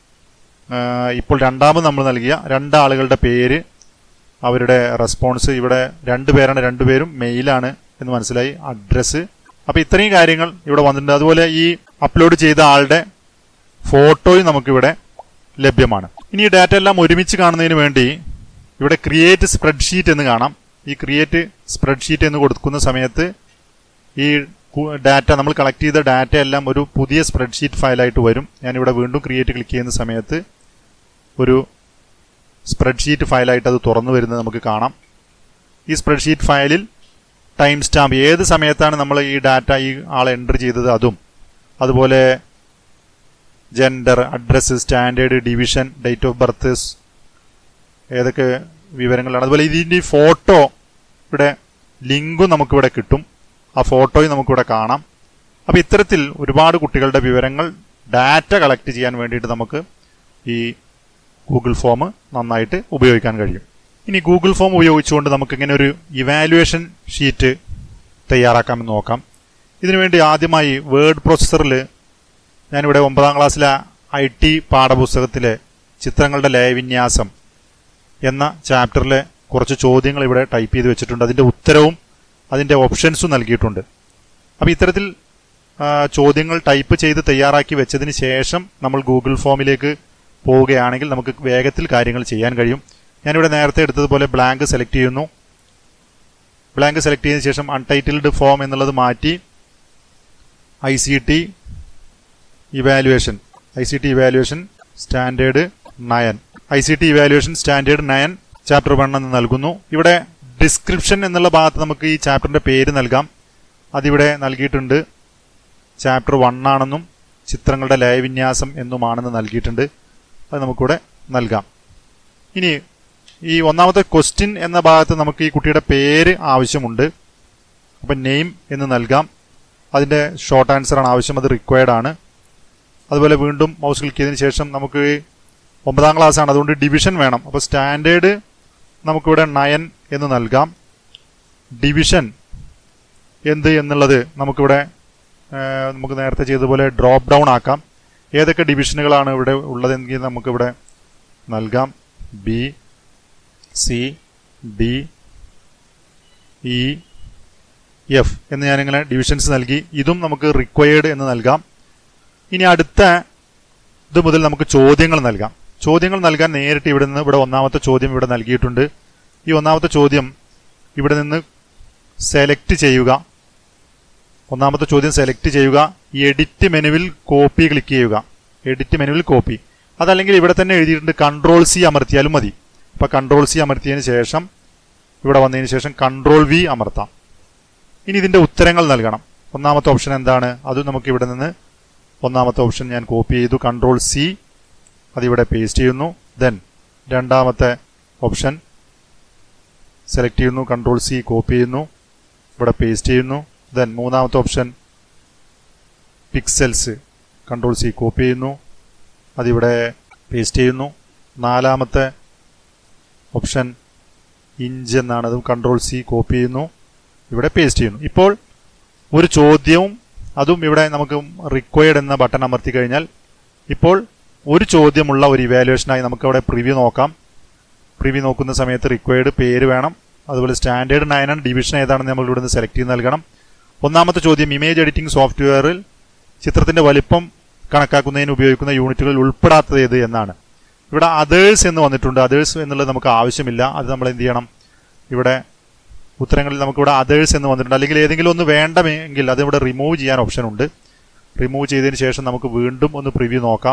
ഇപ്പോൾ രണ്ടാമത് നമ്മൾ നൽകിയ 2 ആളുകളുടെ പേര്, അവരുടെ റെസ്പോൺസ്. ഇവിടെ 2 പേരാണ്, 2 പേരും മെയിലാണ് എന്ന് മനസ്സിലായി. അഡ്രസ്സ്. അപ്പോൾ ഇത്രയും കാര്യങ്ങൾ ഇവിടെ വന്നിട്ടുണ്ട്. അതുപോലെ ഈ അപ്ലോഡ് ചെയ്ത ആളുടെ ഫോട്ടോയും നമുക്കിവിടെ ലഭ്യമാണ്. ഇനി ഈ ഡാറ്റ എല്ലാം ഒരുമിച്ച് കാണുന്നതിന് വേണ്ടി ഇവിടെ ക്രിയേറ്റ് സ്പ്രെഡ്ഷീറ്റ് എന്ന് കാണാം. ഈ ക്രിയേറ്റ് സ്പ്രെഡ്ഷീറ്റ് എന്ന് കൊടുക്കുന്ന സമയത്ത് ഈ ഡാറ്റ, നമ്മൾ കളക്ട് ചെയ്ത ഡാറ്റ എല്ലാം ഒരു പുതിയ സ്പ്രെഡ്ഷീറ്റ് ഫയലായിട്ട് വരും. ഞാനിവിടെ വീണ്ടും ക്രിയേറ്റ് ക്ലിക്ക് ചെയ്യുന്ന സമയത്ത് ഒരു സ്പ്രെഡ്ഷീറ്റ് ഫയലായിട്ട് അത് തുറന്നു വരുന്നത് നമുക്ക് കാണാം. ഈ സ്പ്രെഡ്ഷീറ്റ് ഫയലിൽ ടൈം സ്റ്റാമ്പ്, ഏത് സമയത്താണ് നമ്മൾ ഈ ഡാറ്റ ഈ ആളെ എൻ്റർ ചെയ്തത് അതും, അതുപോലെ gender, address, standard, division, date of birth, ഏതൊക്കെ വിവരങ്ങളാണ്. അതുപോലെ ഇതിൻ്റെ ഫോട്ടോ ഇവിടെ ലിങ്കും നമുക്കിവിടെ കിട്ടും. ആ ഫോട്ടോയും നമുക്കിവിടെ കാണാം. അപ്പോൾ ഇത്തരത്തിൽ ഒരുപാട് കുട്ടികളുടെ വിവരങ്ങൾ ഡാറ്റ കളക്ട് ചെയ്യാൻ വേണ്ടിയിട്ട് നമുക്ക് ഈ ഗൂഗിൾ ഫോം നന്നായിട്ട് ഉപയോഗിക്കാൻ കഴിയും. ഇനി ഗൂഗിൾ ഫോം ഉപയോഗിച്ചുകൊണ്ട് നമുക്ക് ഇങ്ങനെ ഒരു ഇവാലുവേഷൻ ഷീറ്റ് തയ്യാറാക്കാമെന്ന് നോക്കാം. ഇതിനുവേണ്ടി ആദ്യമായി വേർഡ് പ്രോസസ്സറിൽ ഞാനിവിടെ 9ാം ക്ലാസ്സിലെ IT പാഠപുസ്തകത്തിലെ ചിത്രങ്ങളുടെ ലയവിന്യാസം എന്ന ചാപ്റ്ററിലെ കുറച്ച് ചോദ്യങ്ങൾ ഇവിടെ ടൈപ്പ് ചെയ്ത് വെച്ചിട്ടുണ്ട്. അതിൻ്റെ ഉത്തരവും അതിൻ്റെ ഓപ്ഷൻസും നൽകിയിട്ടുണ്ട്. അപ്പോൾ ഇത്തരത്തിൽ ചോദ്യങ്ങൾ ടൈപ്പ് ചെയ്ത് തയ്യാറാക്കി വെച്ചതിന് ശേഷം നമ്മൾ ഗൂഗിൾ ഫോമിലേക്ക് പോവുകയാണെങ്കിൽ നമുക്ക് വേഗത്തിൽ കാര്യങ്ങൾ ചെയ്യാൻ കഴിയും. ഞാനിവിടെ നേരത്തെ എടുത്തതുപോലെ ബ്ലാങ്ക് സെലക്ട് ചെയ്യുന്നു. ബ്ലാങ്ക് സെലക്ട് ചെയ്തതിന് ശേഷം അൺടൈറ്റിൽഡ് ഫോം എന്നുള്ളത് മാറ്റി ICT evaluation standard 9 ICT evaluation standard 9 chapter 1 എന്ന് നൽകുന്നു. ഇവിടെ ഡിസ്ക്രിപ്ഷൻ എന്നുള്ള ഭാഗത്ത് നമുക്ക് ഈ ചാപ്റ്ററിൻ്റെ പേര് നൽകാം. അതിവിടെ നൽകിയിട്ടുണ്ട്. ചാപ്റ്റർ 1 ആണെന്നും ചിത്രങ്ങളുടെ ലയവിന്യാസം എന്നുമാണെന്ന് നൽകിയിട്ടുണ്ട്. അത് നമുക്കിവിടെ നൽകാം. ഇനി ഈ 1ാമത്തെ ക്വസ്റ്റ്യൻ എന്ന ഭാഗത്ത് നമുക്ക് ഈ കുട്ടിയുടെ പേര് ആവശ്യമുണ്ട്. അപ്പം നെയിം എന്ന് നൽകാം. അതിൻ്റെ ഷോർട്ട് ആൻസറാണ് ആവശ്യം, അത് റിക്വയർഡ് ആണ്. അതുപോലെ വീണ്ടും മൗസ് ക്ലിക്ക് ചെയ്തതിന് ശേഷം നമുക്ക് 9ാം ക്ലാസ് ആണ്, അതുകൊണ്ട് ഡിവിഷൻ വേണം. അപ്പോൾ സ്റ്റാൻഡേർഡ് നമുക്കിവിടെ 9 എന്ന് നൽകാം. ഡിവിഷൻ എന്ത് എന്നുള്ളത് നമുക്കിവിടെ നമുക്ക് നേരത്തെ ചെയ്തതുപോലെ ഡ്രോപ്പ് ഡൗൺ ആക്കാം. ഏതൊക്കെ ഡിവിഷനുകളാണ് ഇവിടെ ഉള്ളതെങ്കിൽ നമുക്കിവിടെ നൽകാം. B, C, D, E, F എന്ന് ഞാനിങ്ങനെ ഡിവിഷൻസ് നൽകി. ഇതും നമുക്ക് റിക്വയർഡ് എന്ന് നൽകാം. ഇനി അടുത്ത ഇത് മുതൽ നമുക്ക് ചോദ്യങ്ങൾ നൽകാം. ചോദ്യങ്ങൾ നൽകാൻ നേരിട്ട് ഇവിടെ 1ാമത്തെ ചോദ്യം ഇവിടെ നൽകിയിട്ടുണ്ട്. ഈ 1ാമത്തെ ചോദ്യം ഇവിടെ നിന്ന് സെലക്ട് ചെയ്യുക. 1ാമത്തെ ചോദ്യം സെലക്ട് ചെയ്യുക. ഈ എഡിറ്റ് മെനുവിൽ കോപ്പി ക്ലിക്ക് ചെയ്യുക. എഡിറ്റ് മെനുവിൽ കോപ്പി, അതല്ലെങ്കിൽ ഇവിടെ തന്നെ എഴുതിയിട്ടുണ്ട് Ctrl+C അമർത്തിയാലും മതി. അപ്പോൾ Ctrl+C അമർത്തിയതിന് ശേഷം ഇവിടെ വന്നതിന് ശേഷം Ctrl+V അമർത്താം. ഇനി ഇതിൻ്റെ ഉത്തരങ്ങൾ നൽകണം. 1ാമത്തെ ഓപ്ഷൻ എന്താണ്, അത് നമുക്ക് ഇവിടെ നിന്ന് 1ാമത്തെ ഓപ്ഷൻ ഞാൻ കോപ്പി ചെയ്തു. Ctrl+C അതിവിടെ പേസ്റ്റ് ചെയ്യുന്നു. ദെൻ 2ാമത്തെ ഓപ്ഷൻ സെലക്ട് ചെയ്യുന്നു. Ctrl+C കോപ്പി ചെയ്യുന്നു, ഇവിടെ പേസ്റ്റ് ചെയ്യുന്നു. ദെൻ 3ാമത്തെ ഓപ്ഷൻ പിക്സൽസ്, Ctrl+C കോപ്പി ചെയ്യുന്നു, അതിവിടെ പേസ്റ്റ് ചെയ്യുന്നു. 4ാമത്തെ ഓപ്ഷൻ ഇഞ്ച് എന്നാണ്, അതും Ctrl+C കോപ്പി ചെയ്യുന്നു, ഇവിടെ പേസ്റ്റ് ചെയ്യുന്നു. ഇപ്പോൾ ഒരു ചോദ്യവും അതും ഇവിടെ നമുക്ക് റിക്വയർഡ് എന്ന ബട്ടൺ അമർത്തി കഴിഞ്ഞാൽ ഇപ്പോൾ ഒരു ചോദ്യമുള്ള ഒരു ഇവാലുവേഷനായി നമുക്കവിടെ പ്രിവ്യൂ നോക്കാം. പ്രിവ്യൂ നോക്കുന്ന സമയത്ത് റിക്വയർഡ് പേര് വേണം, അതുപോലെ സ്റ്റാൻഡേർഡ് 9 ഡിവിഷൻ ഏതാണെന്ന് നമ്മൾ ഇവിടെ നിന്ന് സെലക്ട് ചെയ്ത് നൽകണം. 1ാമത്തെ ചോദ്യം ഇമേജ് എഡിറ്റിംഗ് സോഫ്റ്റ്വെയറിൽ ചിത്രത്തിന്റെ വലിപ്പം കണക്കാക്കുന്നതിന് ഉപയോഗിക്കുന്ന യൂണിറ്റുകളിൽ ഉൾപ്പെടാത്തത് ഏത് എന്നാണ്. ഇവിടെ അതേഴ്സ് എന്ന് വന്നിട്ടുണ്ട്. അതേഴ്സ് എന്നുള്ളത് നമുക്ക് ആവശ്യമില്ല. അത് നമ്മൾ എന്ത് ചെയ്യണം? ഇവിടെ ഉത്തരങ്ങളിൽ നമുക്കിവിടെ അതേഴ്സ് എന്ന് വന്നിട്ടുണ്ട്. അല്ലെങ്കിൽ ഏതെങ്കിലും ഒന്ന് വേണ്ടെങ്കിൽ അത് ഇവിടെ റിമൂവ് ചെയ്യാൻ ഓപ്ഷൻ ഉണ്ട്. റിമൂവ് ചെയ്തതിന് ശേഷം നമുക്ക് വീണ്ടും ഒന്ന് പ്രിവ്യൂ നോക്കാം.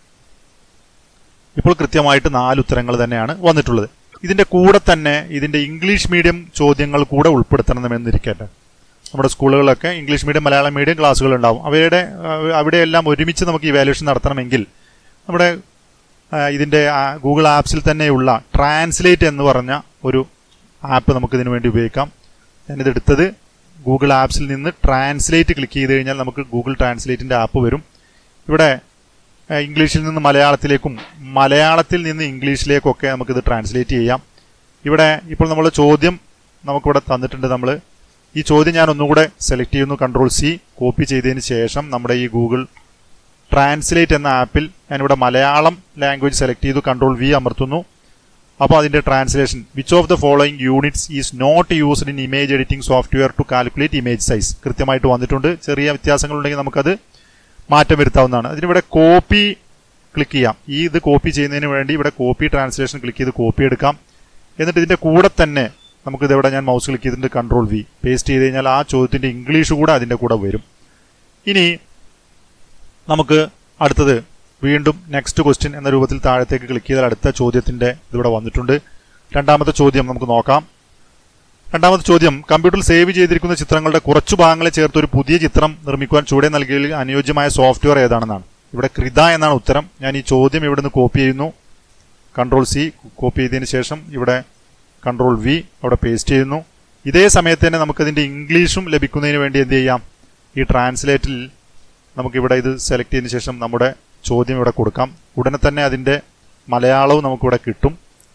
ഇപ്പോൾ കൃത്യമായിട്ട് 4 ഉത്തരങ്ങൾ തന്നെയാണ് വന്നിട്ടുള്ളത്. ഇതിന്റെ കൂടെ തന്നെ ഇതിന്റെ ഇംഗ്ലീഷ് മീഡിയം ചോദ്യങ്ങൾ കൂടെ ഉൾപ്പെടുത്തണമെന്നിരിക്കട്ടെ. നമ്മുടെ സ്കൂളുകളിലൊക്കെ ഇംഗ്ലീഷ് മീഡിയം മലയാളം മീഡിയം ക്ലാസ്സുകൾ ഉണ്ടാവും. അവിടെയെല്ലാം ഒരുമിച്ച് നമുക്ക് ഇവാലുവേഷൻ നടത്തണമെങ്കിൽ നമ്മുടെ ഇതിന്റെ ഗൂഗിൾ ആപ്സിൽ തന്നെയുള്ള ട്രാൻസ്ലേറ്റ് എന്ന് പറഞ്ഞ ഒരു ആപ്പ് നമുക്ക് ഇതിനു വേണ്ടി ഉപയോഗിക്കാം. ഞാനിതെടുത്തത് ഗൂഗിൾ ആപ്സിൽ നിന്ന് ട്രാൻസ്ലേറ്റ് ക്ലിക്ക് ചെയ്ത് കഴിഞ്ഞാൽ നമുക്ക് ഗൂഗിൾ ട്രാൻസ്ലേറ്റിന്റെ ആപ്പ് വരും. ഇവിടെ ഇംഗ്ലീഷിൽ നിന്ന് മലയാളത്തിലേക്കും മലയാളത്തിൽ നിന്ന് ഇംഗ്ലീഷിലേക്കൊക്കെ നമുക്കിത് ട്രാൻസ്ലേറ്റ് ചെയ്യാം. ഇവിടെ ഇപ്പോൾ നമ്മൾ ചോദ്യം നമുക്കിവിടെ തന്നിട്ടുണ്ട്. നമ്മൾ ഈ ചോദ്യം ഞാൻ ഒന്നുകൂടെ സെലക്ട് ചെയ്യുന്നു. Ctrl+C കോപ്പി ചെയ്തതിന് ശേഷം നമ്മുടെ ഈ ഗൂഗിൾ ട്രാൻസ്ലേറ്റ് എന്ന ആപ്പിൽ ഞാനിവിടെ മലയാളം ലാംഗ്വേജ് സെലക്ട് ചെയ്തു. Ctrl+V അമർത്തുന്നു. അപ്പോൾ അതിന്റെ translation which of the following units is not used in image editing software to calculate image size കൃത്യമായിട്ട് വന്നിട്ടുണ്ട്. ചെറിയ വ്യത്യാസങ്ങളുണ്ടെങ്കിൽ നമുക്കത് മാറ്റം വരുത്താവുന്നതാണ്. അതിനിവിടെ കോപ്പി ക്ലിക്ക് ചെയ്യാം. ഇത് കോപ്പി ചെയ്യുന്നതിന് വേണ്ടി ഇവിടെ കോപ്പി ട്രാൻസ്ലേഷൻ ക്ലിക്ക് ചെയ്ത് കോപ്പി എടുക്കാം. എന്നിട്ട് ഇതിന്റെ കൂടെ തന്നെ നമുക്കിതിവിടെ ഞാൻ മൗസ് ക്ലിക്ക് ചെയ്തിട്ട് Ctrl+V പേസ്റ്റ് ചെയ്ത് കഴിഞ്ഞാൽ ആ ചോദ്യത്തിന്റെ ഇംഗ്ലീഷ് കൂടെ അതിന്റെ കൂടെ വരും. ഇനി നമുക്ക് അടുത്തത് വീണ്ടും നെക്സ്റ്റ് ക്വസ്റ്റ്യൻ എന്ന രൂപത്തിൽ താഴത്തേക്ക് ക്ലിക്ക് ചെയ്താൽ അടുത്ത ചോദ്യത്തിന്റെ ഇതിവിടെ വന്നിട്ടുണ്ട്. രണ്ടാമത്തെ ചോദ്യം നമുക്ക് നോക്കാം. രണ്ടാമത്തെ ചോദ്യം കമ്പ്യൂട്ടറിൽ സേവ് ചെയ്തിരിക്കുന്ന ചിത്രങ്ങളുടെ കുറച്ചു ഭാഗങ്ങളെ ചേർത്ത് ഒരു പുതിയ ചിത്രം നിർമ്മിക്കുവാൻ ചുവടെ നൽകിയതിൽ അനുയോജ്യമായ സോഫ്റ്റ്വെയർ ഏതാണെന്നാണ്. ഇവിടെ കൃത എന്നാണ് ഉത്തരം. ഞാൻ ഈ ചോദ്യം ഇവിടെ നിന്ന് കോപ്പി ചെയ്യുന്നു. Ctrl+C കോപ്പി ചെയ്തതിന് ശേഷം ഇവിടെ Ctrl+V അവിടെ പേസ്റ്റ് ചെയ്യുന്നു. ഇതേ സമയത്ത് തന്നെ നമുക്കതിന്റെ ഇംഗ്ലീഷും ലഭിക്കുന്നതിന് വേണ്ടി എന്ത് ചെയ്യാം? ഈ ട്രാൻസ്ലേറ്റിൽ നമുക്കിവിടെ ഇത് സെലക്ട് ചെയ്തതിന് ശേഷം നമ്മുടെ ചോദ്യം ഇവിടെ കൊടുക്കാം. ഉടനെ തന്നെ അതിന്റെ മലയാളവും നമുക്കിവിടെ കിട്ടും.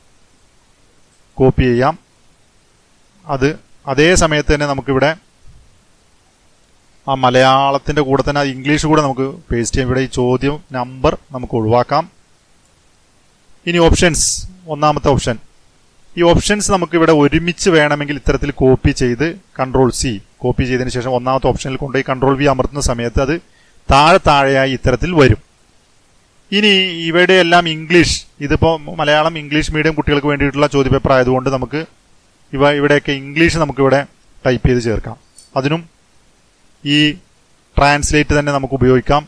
കോപ്പി ചെയ്യാം. അതേ സമയത്ത് തന്നെ നമുക്കിവിടെ ആ മലയാളത്തിന്റെ കൂടെ തന്നെ ഇംഗ്ലീഷ് കൂടെ നമുക്ക് പേസ്റ്റ് ചെയ്യാം. ഇവിടെ ഈ ചോദ്യം നമ്പർ നമുക്ക് ഒഴിവാക്കാം. ഇനി ഓപ്ഷൻസ്, ഒന്നാമത്തെ ഓപ്ഷൻ. ഈ ഓപ്ഷൻസ് നമുക്ക് ഇവിടെ ഒരുമിച്ച് വേണമെങ്കിൽ ഇത്തരത്തിൽ കോപ്പി ചെയ്ത് Ctrl+C കോപ്പി ചെയ്തതിന് ശേഷം ഒന്നാമത്തെ ഓപ്ഷനിൽ കൊണ്ടുപോയി Ctrl+V അമർത്തുന്ന സമയത്ത് അത് താഴെയായി ഇത്തരത്തിൽ വരും. ഇനി ഇവിടെ എല്ലാം ഇംഗ്ലീഷ്, ഇതിപ്പോൾ മലയാളം ഇംഗ്ലീഷ് മീഡിയം കുട്ടികൾക്ക് വേണ്ടിയിട്ടുള്ള ചോദ്യപേപ്പർ ആയതുകൊണ്ട് നമുക്ക് ഇവിടെയൊക്കെ ഇംഗ്ലീഷ് നമുക്കിവിടെ ടൈപ്പ് ചെയ്ത് ചേർക്കാം. അതിനും ഈ ട്രാൻസ്ലേറ്റ് തന്നെ നമുക്ക് ഉപയോഗിക്കാം.